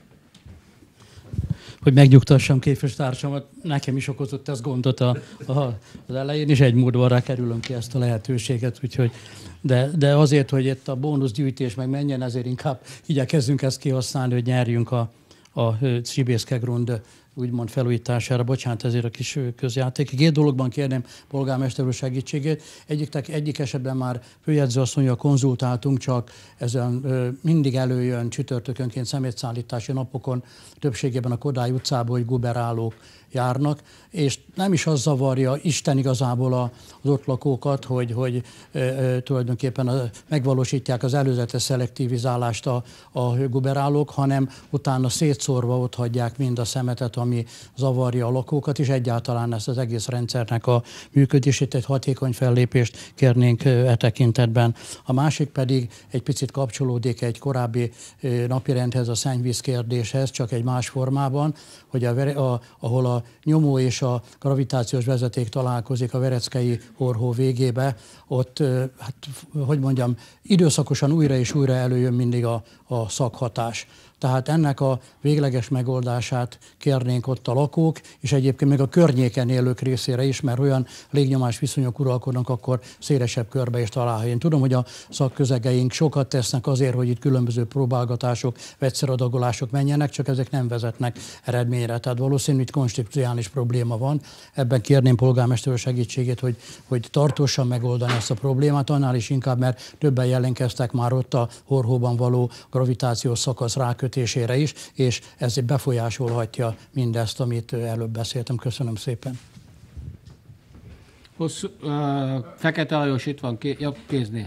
Hogy megnyugtassam képviselőtársamat, nekem is okozott ez gondot az elején, és egy módon rá kerülöm ki ezt a lehetőséget, úgyhogy, de azért, hogy itt a bónuszgyűjtés meg menjen, ezért inkább igyekezzünk ezt kihasználni, hogy nyerjünk a Sibészke-Grund úgymond felújítására. Bocsánat, ezért a kis közjáték. Két dologban kérném polgármester úr segítségét. Egyik esetben már főjegyzőasszonnyal konzultáltunk, csak ezen mindig előjön csütörtökönként szemétszállítási napokon, többségében a Kodály utcában, hogy guberálók járnak, és nem is az zavarja Isten igazából az ott lakókat, hogy tulajdonképpen megvalósítják az előzetes szelektivizálást a guberálók, hanem utána szétszórva ott hagyják mind a szemetet, ami zavarja a lakókat, és egyáltalán ezt az egész rendszernek a működését, egy hatékony fellépést kérnénk e tekintetben. A másik pedig egy picit kapcsolódik egy korábbi napirendhez, a szennyvíz kérdéshez, csak egy más formában, hogy ahol a nyomó és a gravitációs vezeték találkozik a Vereckei Horhó végébe, ott, hát, hogy mondjam, időszakosan újra és újra előjön mindig a szakhatás. Tehát ennek a végleges megoldását kérnénk ott a lakók, és egyébként még a környéken élők részére is, mert olyan légnyomás viszonyok uralkodnak, akkor szélesebb körbe is található. Én tudom, hogy a szakközegeink sokat tesznek azért, hogy itt különböző próbálgatások, vegyszeradagolások menjenek, csak ezek nem vezetnek eredményre. Tehát valószínű, hogy konstrukcionális probléma van. Ebben kérném polgármester segítségét, hogy tartósan megoldani ezt a problémát, annál is inkább, mert többen jelentkeztek már ott a Horhóban való gravitációs szakasz rákötésére is, és ez befolyásolhatja mindezt, amit előbb beszéltem. Köszönöm szépen. Fekete Lajos itt van, kéznél.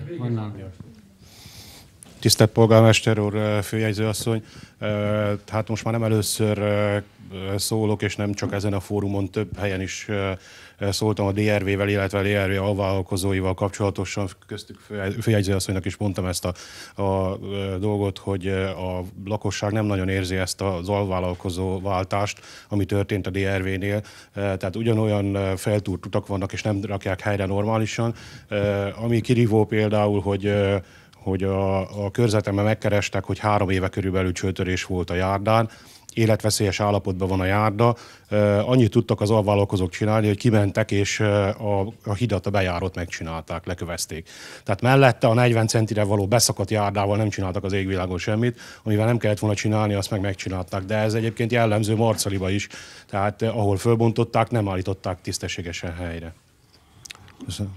Tisztelt polgármester úr, főjegyzőasszony, hát most már nem először szólok, és nem csak ezen a fórumon, több helyen is szóltam a DRV-vel, illetve a DRV alvállalkozóival kapcsolatosan, köztük főjegyzőasszonynak is mondtam ezt a dolgot, hogy a lakosság nem nagyon érzi ezt az alvállalkozó váltást, ami történt a DRV-nél. Tehát ugyanolyan feltúrt utak vannak, és nem rakják helyre normálisan. Ami kirívó például, hogy a körzetemben megkerestek, hogy 3 éve körülbelül csőtörés volt a járdán, életveszélyes állapotban van a járda. Annyit tudtak az alvállalkozók csinálni, hogy kimentek, és a hidat, a bejárót megcsinálták, lekövezték. Tehát mellette a 40 centire való beszakadt járdával nem csináltak az égvilágon semmit, amivel nem kellett volna csinálni, azt megcsinálták. De ez egyébként jellemző Marcaliba is, tehát ahol fölbontották, nem állították tisztességesen helyre. Köszönöm.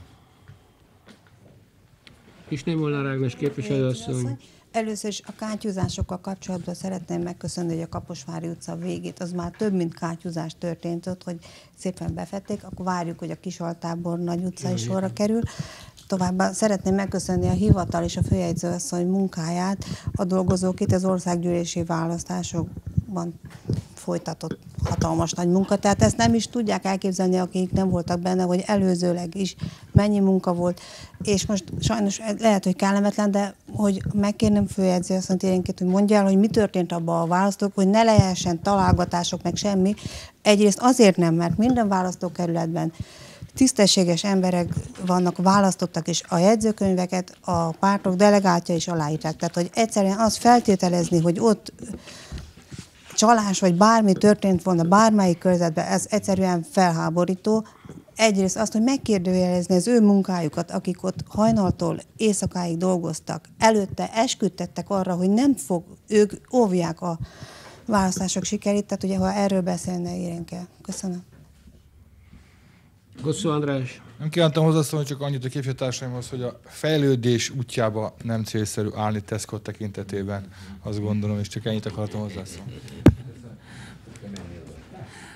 Kisné Molnár Ágnes képviselőasszony. Először is a kátyúzásokkal kapcsolatban szeretném megköszönni, hogy a Kaposvári utca végét, az már több mint kátyúzás történt ott, hogy szépen befették, akkor várjuk, hogy a Kisaltábor Nagy utca is sorra kerül. Továbbá szeretném megköszönni a hivatal és a főjegyzőasszony munkáját, a dolgozók itt az országgyűlési választásokban folytatott hatalmas nagy munka. Tehát ezt nem is tudják elképzelni, akik nem voltak benne, hogy előzőleg is mennyi munka volt. És most sajnos lehet, hogy kellemetlen, de hogy megkérném főjegyzőasszonyt érénként, hogy mondja el, hogy mi történt abban a választók, hogy ne lehessen találgatások, meg semmi. Egyrészt azért nem, mert minden választókerületben tisztességes emberek vannak, választottak, és a jegyzőkönyveket a pártok delegáltja is aláírták. Tehát, hogy egyszerűen azt feltételezni, hogy ott csalás vagy bármi történt volna bármelyik körzetben, ez egyszerűen felháborító. Egyrészt azt, hogy megkérdőjelezni az ő munkájukat, akik ott hajnaltól éjszakáig dolgoztak, előtte esküdtettek arra, hogy ők óvják a választások sikerét, tehát ugye, ha erről beszélne Irénke. Köszönöm. Gosszú András. Nem kívántam hozzászólni, csak annyit a képviselőtársaimhoz, hogy a fejlődés útjába nem célszerű állni Tesco tekintetében, azt gondolom, és csak ennyit akartam hozzászólni.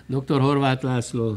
Dr. Horváth László.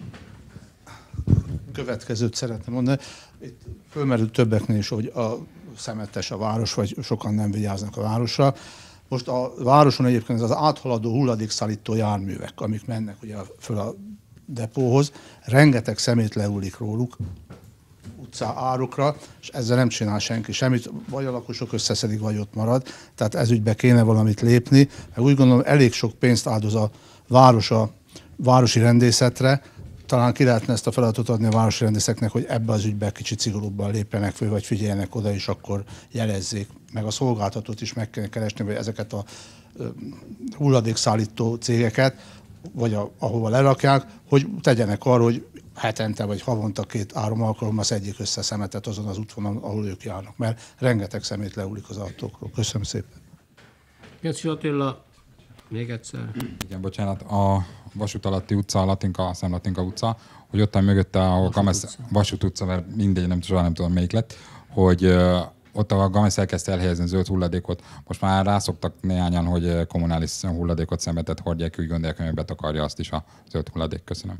Következőt szeretném mondani. Itt fölmerült többeknél is, hogy a szemetes a város, vagy sokan nem vigyáznak a városra. Most a városon egyébként ez az áthaladó hulladékszállító járművek, amik mennek ugye föl a depóhoz, rengeteg szemét leúlik róluk utcá árokra, és ezzel nem csinál senki semmit, vagy a lakosok összeszedik, vagy ott marad. Tehát ez ügybe kéne valamit lépni, mert úgy gondolom elég sok pénzt áldoz a város a városi rendészetre, talán ki lehetne ezt a feladatot adni a városi rendészeknek, hogy ebbe az ügybe kicsit szigorúbban lépjenek föl, vagy figyeljenek oda, és akkor jelezzék. Meg a szolgáltatót is meg kell keresni, vagy ezeket a hulladékszállító cégeket, vagy ahova lerakják, hogy tegyenek arra, hogy hetente vagy havonta 2-3 alkalommal szedjék össze szemetet azon az útvonalon, ahol ők járnak, mert rengeteg szemét leúlik az autókról. Köszönöm szépen. Gecsi Attila, még egyszer. Igen, bocsánat, a Vasút alatti utca, a Szent Latinka utca, hogy ott mögötte, ahol Vasút utca, mert mindegy, nem tudom melyik lett, hogy ott a Gamesz elkezdte elhelyezni zöld hulladékot. Most már rászoktak néhányan, hogy kommunális hulladékot, szemetet hordják, úgy gondolják, hogy betakarja azt is a zöld hulladék. Köszönöm.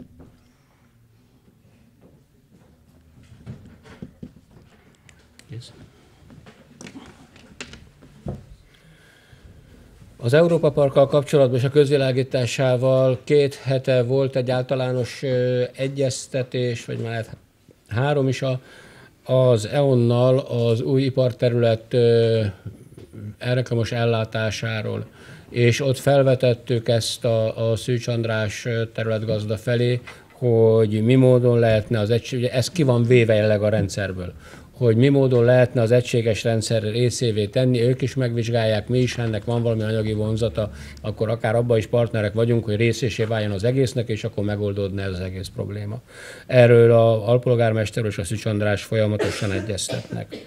Az Európa Parkkal kapcsolatban és a közvilágításával 2 hete volt egy általános egyeztetés, vagy már 3 is az EON-nal az új iparterület elektromos ellátásáról. És ott felvetettük ezt a Szűcs András területgazda felé, hogy mi módon lehetne az ugye ez ki van véve jelenleg a rendszerből, hogy mi módon lehetne az egységes rendszer részévé tenni, ők is megvizsgálják, mi is, ennek van valami anyagi vonzata, akkor akár abban is partnerek vagyunk, hogy részésé váljon az egésznek, és akkor megoldódna ez az egész probléma. Erről a alpolgármester és a Szűcs András folyamatosan egyeztetnek.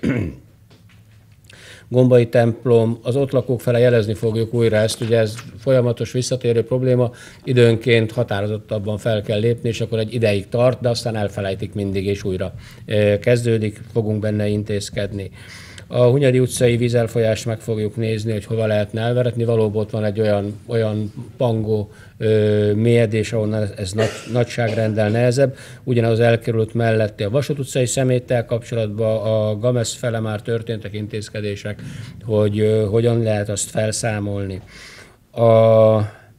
Gombai templom, az ott lakók fele jelezni fogjuk újra ezt, ugye ez folyamatos visszatérő probléma, időnként határozottabban fel kell lépni, és akkor egy ideig tart, de aztán elfelejtik mindig, és újra kezdődik, fogunk benne intézkedni. A Hunyadi utcai vízelfolyást meg fogjuk nézni, hogy hova lehetne elveretni. Valóban ott van egy olyan pangó mélyedés, ahonnan ez nagyságrendel nehezebb. Ugyanaz elkerült melletti a Vasút utcai szeméttel kapcsolatban, a Gamesz fele már történtek intézkedések, hogy hogyan lehet azt felszámolni. A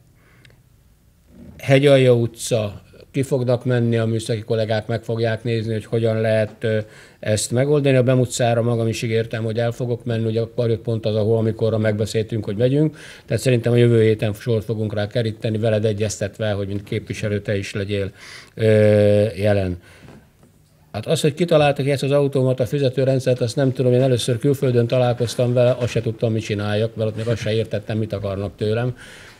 Hegyalja utca, ki fognak menni, a műszaki kollégák meg fogják nézni, hogy hogyan lehet ezt megoldani. A Bem utcára magam is ígértem, hogy el fogok menni, ugye akkor pont az, ahol amikorra megbeszéltünk, hogy megyünk. Tehát szerintem a jövő héten sort fogunk rá keríteni, veled egyeztetve, hogy mint képviselő te is legyél jelen. Hát az, hogy kitaláltak ezt az automata fizetőrendszert, azt nem tudom, én először külföldön találkoztam vele, azt se tudtam, mit csináljak, mert ott még azt se értettem, mit akarnak tőlem,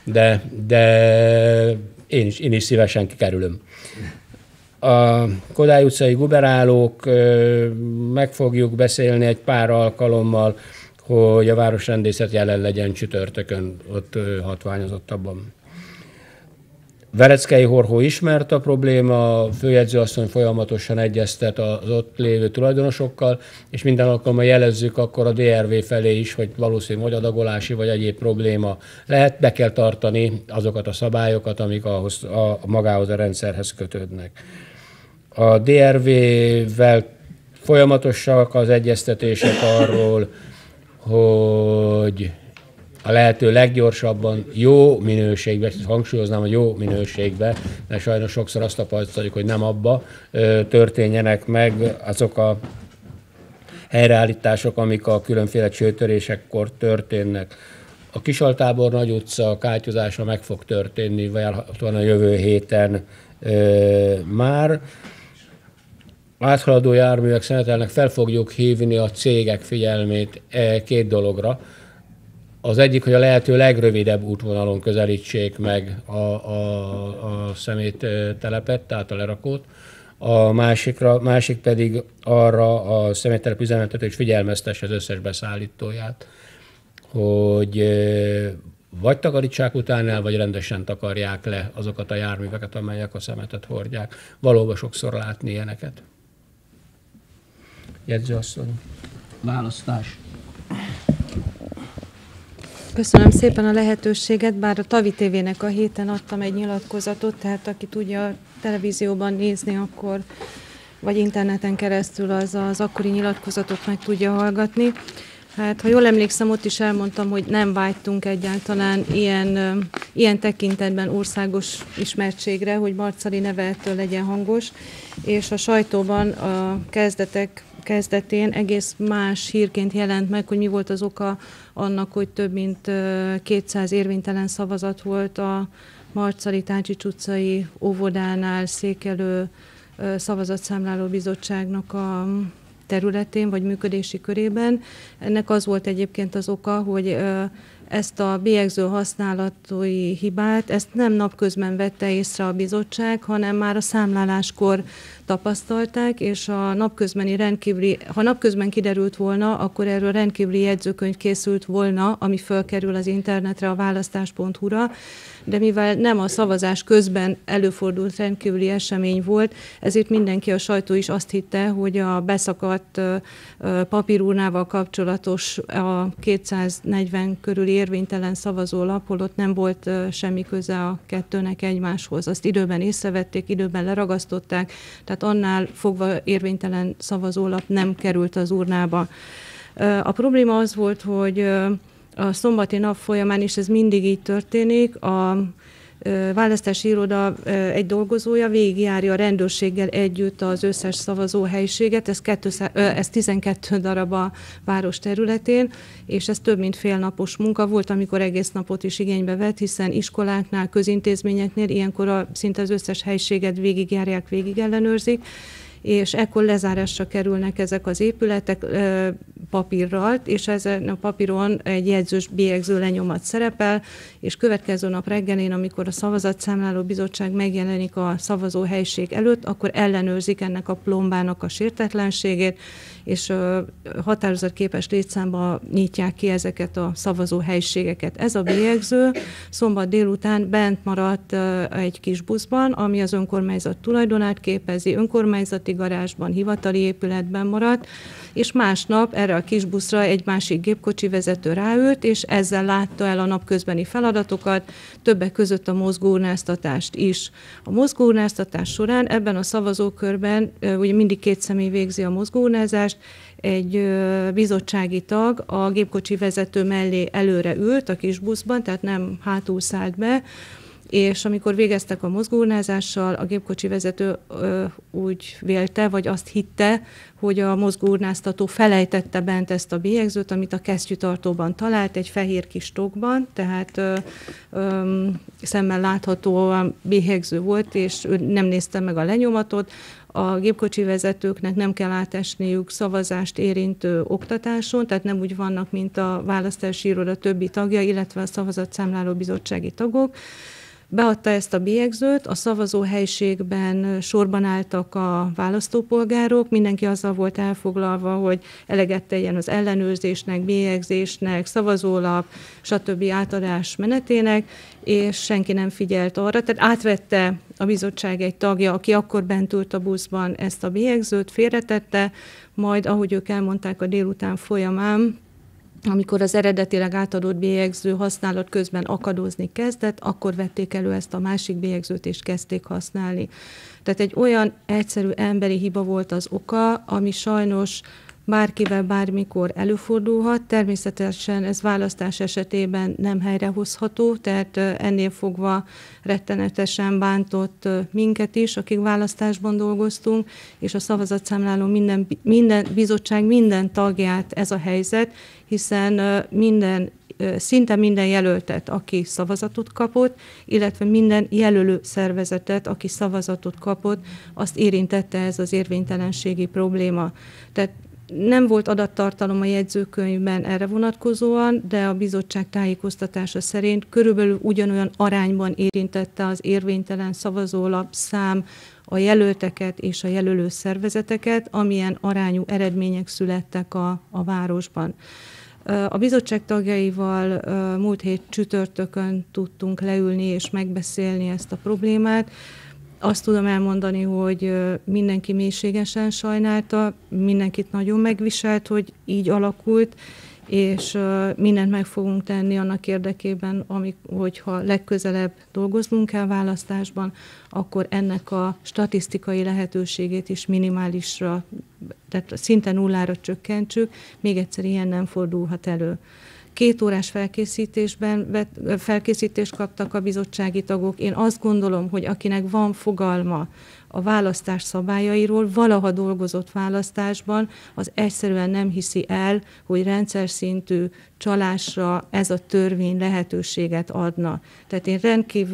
de én is szívesen kikerülöm. A Kodály utcai guberálók, meg fogjuk beszélni egy pár alkalommal, hogy a városrendészet jelen legyen csütörtökön, ott hatványozottabban. Vereckei Horhó ismert a probléma, a főjegyzőasszony folyamatosan egyeztet az ott lévő tulajdonosokkal, és minden alkalommal jelezzük akkor a DRV felé is, hogy valószínűleg vagy adagolási, vagy egyéb probléma lehet, be kell tartani azokat a szabályokat, amik magához a rendszerhez kötődnek. A DRV-vel folyamatosak az egyeztetések arról, hogy a lehető leggyorsabban, jó minőségben, hangsúlyoznám, hogy jó minőségben, mert sajnos sokszor azt tapasztaljuk, hogy nem abba történjenek meg azok a helyreállítások, amik a különféle csőtörésekkor történnek. A Kisaltábor Nagy utca kátyúzása meg fog történni, várhatóan a jövő héten már. Áthaladó járművek szemetelnek, fel fogjuk hívni a cégek figyelmét 2 dologra. Az egyik, hogy a lehető legrövidebb útvonalon közelítsék meg a szeméttelepet, tehát a lerakót. A másik pedig arra a szeméttelep üzemeltető, hogy figyelmeztesse az összes beszállítóját, hogy vagy takarítsák után el, vagy rendesen takarják le azokat a járműveket, amelyek a szemetet hordják. Valóban sokszor látni ilyeneket. Jegyzőasszony. Választás. Köszönöm szépen a lehetőséget, bár a Tavi TV-nek a héten adtam egy nyilatkozatot, tehát aki tudja televízióban nézni, akkor vagy interneten keresztül az akkori nyilatkozatot meg tudja hallgatni. Hát, ha jól emlékszem, ott is elmondtam, hogy nem vágytunk egyáltalán ilyen tekintetben országos ismertségre, hogy Marczali neve ettől legyen hangos, és a sajtóban a kezdetén egész más hírként jelent meg, hogy mi volt az oka annak, hogy több mint 200 érvénytelen szavazat volt a Marczali Táncsics utcai óvodánál székelő szavazatszámláló bizottságnak a területén, vagy működési körében. Ennek az volt egyébként az oka, hogy ezt a bélyegző használatói hibát, ezt nem napközben vette észre a bizottság, hanem már a számláláskor tapasztalták, és a ha napközben kiderült volna, akkor erről rendkívüli jegyzőkönyv készült volna, ami fölkerül az internetre, a választás.hu-ra, de mivel nem a szavazás közben előfordult rendkívüli esemény volt, ezért mindenki, a sajtó is azt hitte, hogy a beszakadt papírurnával kapcsolatos a 240 körüli érvénytelen szavazólap, holott nem volt semmi köze a kettőnek egymáshoz. Azt időben észrevették, időben leragasztották, tehát annál fogva érvénytelen szavazólap nem került az urnába. A probléma az volt, hogy a szombati nap folyamán, és ez mindig így történik, a választási iroda egy dolgozója végigjárja a rendőrséggel együtt az összes szavazóhelyiséget, ez 12 darab a város területén, és ez több mint félnapos munka volt, amikor egész napot is igénybe vett, hiszen iskoláknál, közintézményeknél ilyenkor szinte az összes helyiséget végigjárják, végigellenőrzik, és ekkor lezárásra kerülnek ezek az épületek papírral, és ezen a papíron egy jegyzős bélyegző lenyomat szerepel, és következő nap reggelén, amikor a szavazatszámláló bizottság megjelenik a szavazóhelység előtt, akkor ellenőrzik ennek a plombának a sértetlenségét, és határozatképes létszámba nyitják ki ezeket a szavazóhelyiségeket. Ez a bélyegző szombat délután bent maradt egy kis buszban, ami az önkormányzat tulajdonát képezi, önkormányzati garázsban, hivatali épületben maradt, és másnap erre a kis buszra egy másik gépkocsi vezető ráült, és ezzel látta el a napközbeni feladatokat, többek között a mozgóurnáztatást is. A mozgóurnáztatás során ebben a szavazókörben ugye mindig 2 személy végzi a mozgóurnázást, egy bizottsági tag a gépkocsi vezető mellé előre ült a kis buszban, tehát nem hátul szállt be, és amikor végeztek a mozgóurnázással, a gépkocsi vezető úgy vélte, vagy azt hitte, hogy a mozgóurnáztató felejtette bent ezt a bélyegzőt, amit a kesztyűtartóban talált, egy fehér kis tokban, tehát szemmel láthatóan bélyegző volt, és ő nem nézte meg a lenyomatot. A gépkocsi vezetőknek nem kell átesniük szavazást érintő oktatáson, tehát nem úgy vannak, mint a választási iroda többi tagja, illetve a szavazatszámláló bizottsági tagok. Beadta ezt a bélyegzőt, a szavazóhelyiségben sorban álltak a választópolgárok, mindenki azzal volt elfoglalva, hogy eleget tegyen az ellenőrzésnek, bélyegzésnek, szavazólap, stb. Átadás menetének, és senki nem figyelt arra. Tehát átvette a bizottság egy tagja, aki akkor bent ült a buszban, ezt a bélyegzőt, félretette, majd, ahogy ők elmondták a délután folyamán, amikor az eredetileg átadott bélyegző használat közben akadozni kezdett, akkor vették elő ezt a másik bélyegzőt, és kezdték használni. Tehát egy olyan egyszerű emberi hiba volt az oka, ami sajnos bárkivel bármikor előfordulhat. Természetesen ez választás esetében nem helyrehozható, tehát ennél fogva rettenetesen bántott minket is, akik választásban dolgoztunk, és a szavazatszámláló minden bizottság minden tagját ez a helyzet, hiszen szinte minden jelöltet, aki szavazatot kapott, illetve minden jelölő szervezetet, aki szavazatot kapott, azt érintette ez az érvénytelenségi probléma. Tehát nem volt adattartalom a jegyzőkönyvben erre vonatkozóan, de a bizottság tájékoztatása szerint körülbelül ugyanolyan arányban érintette az érvénytelen szavazólap szám a jelölteket és a jelölő szervezeteket, amilyen arányú eredmények születtek a városban. A bizottság tagjaival múlt hét csütörtökön tudtunk leülni és megbeszélni ezt a problémát. Azt tudom elmondani, hogy mindenki mélységesen sajnálta, mindenkit nagyon megviselt, hogy így alakult, és mindent meg fogunk tenni annak érdekében, hogyha legközelebb dolgoznunk kell választásban, akkor ennek a statisztikai lehetőségét is minimálisra, tehát szinte nullára csökkentsük, még egyszer ilyen nem fordulhat elő. 2 órás felkészítést kaptak a bizottsági tagok. Én azt gondolom, hogy akinek van fogalma a választás szabályairól, valaha dolgozott választásban, az egyszerűen nem hiszi el, hogy rendszer szintű csalásra ez a törvény lehetőséget adna. Tehát én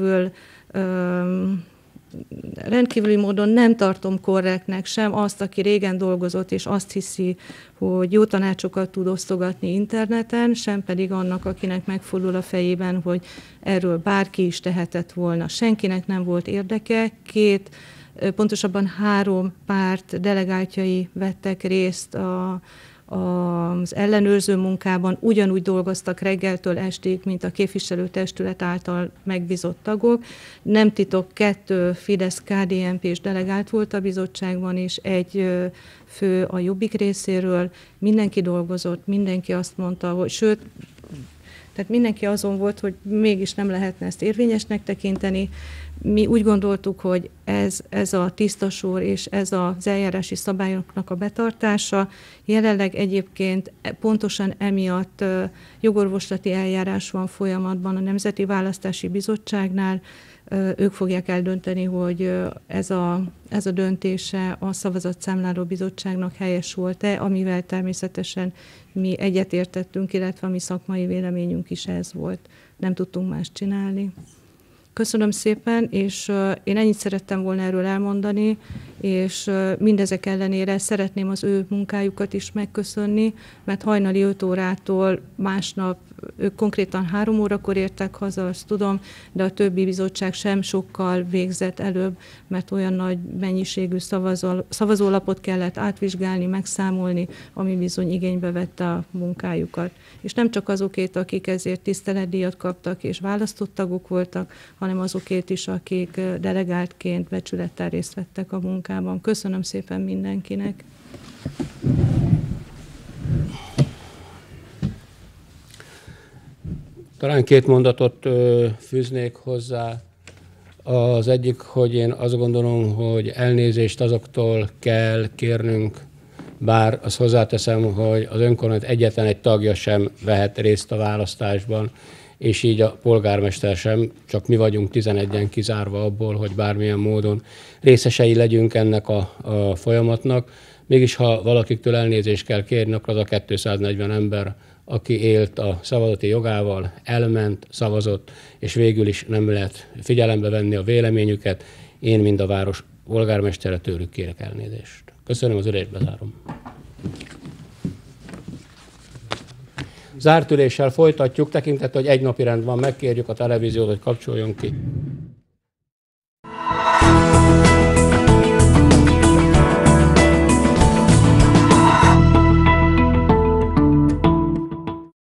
rendkívüli módon nem tartom korrektnek sem azt, aki régen dolgozott, és azt hiszi, hogy jó tanácsokat tud osztogatni interneten, sem pedig annak, akinek megfordul a fejében, hogy erről bárki is tehetett volna. Senkinek nem volt érdeke, pontosabban 3 párt delegáltjai vettek részt az ellenőrző munkában, ugyanúgy dolgoztak reggeltől estig, mint a képviselőtestület által megbízott tagok. Nem titok, 2 Fidesz-KDNP-s delegált volt a bizottságban, és 1 fő a Jobbik részéről. Mindenki dolgozott, mindenki azt mondta, hogy tehát mindenki azon volt, hogy mégis nem lehetne ezt érvényesnek tekinteni. Mi úgy gondoltuk, hogy ez a tiszta sor és ez az eljárási szabályoknak a betartása. Jelenleg egyébként pontosan emiatt jogorvoslati eljárás van folyamatban a Nemzeti Választási Bizottságnál. Ők fogják eldönteni, hogy ez a döntése a Szavazatszámláló Bizottságnak helyes volt-e, amivel természetesen mi egyetértettünk, illetve a mi szakmai véleményünk is ez volt. Nem tudtunk más csinálni. Köszönöm szépen, és én ennyit szerettem volna erről elmondani, és mindezek ellenére szeretném az ő munkájukat is megköszönni, mert hajnali 5 órától másnap, ők konkrétan 3 órakor értek haza, azt tudom, de a többi bizottság sem sokkal végzett előbb, mert olyan nagy mennyiségű szavazólapot kellett átvizsgálni, megszámolni, ami bizony igénybe vette a munkájukat. És nem csak azokét, akik ezért tiszteletdíjat kaptak és választott tagok voltak, hanem azokét is, akik delegáltként becsülettel részt vettek a munkában. Köszönöm szépen mindenkinek! Talán 2 mondatot fűznék hozzá. Az egyik, hogy én azt gondolom, hogy elnézést azoktól kell kérnünk, bár azt hozzáteszem, hogy az önkormányzat egyetlen egy tagja sem vehet részt a választásban, és így a polgármester sem, csak mi vagyunk 11-en kizárva abból, hogy bármilyen módon részesei legyünk ennek a folyamatnak. Mégis, ha valakiktől elnézést kell kérni, akkor az a 240 ember, aki élt a szavazati jogával, elment, szavazott, és végül is nem lehet figyelembe venni a véleményüket. Én, mind a város polgármestere, tőlük kérek elnézést. Köszönöm, az ülést bezárom. Zárt üléssel folytatjuk, tekintettel, hogy egy napi rend van, megkérjük a televíziót, hogy kapcsoljon ki.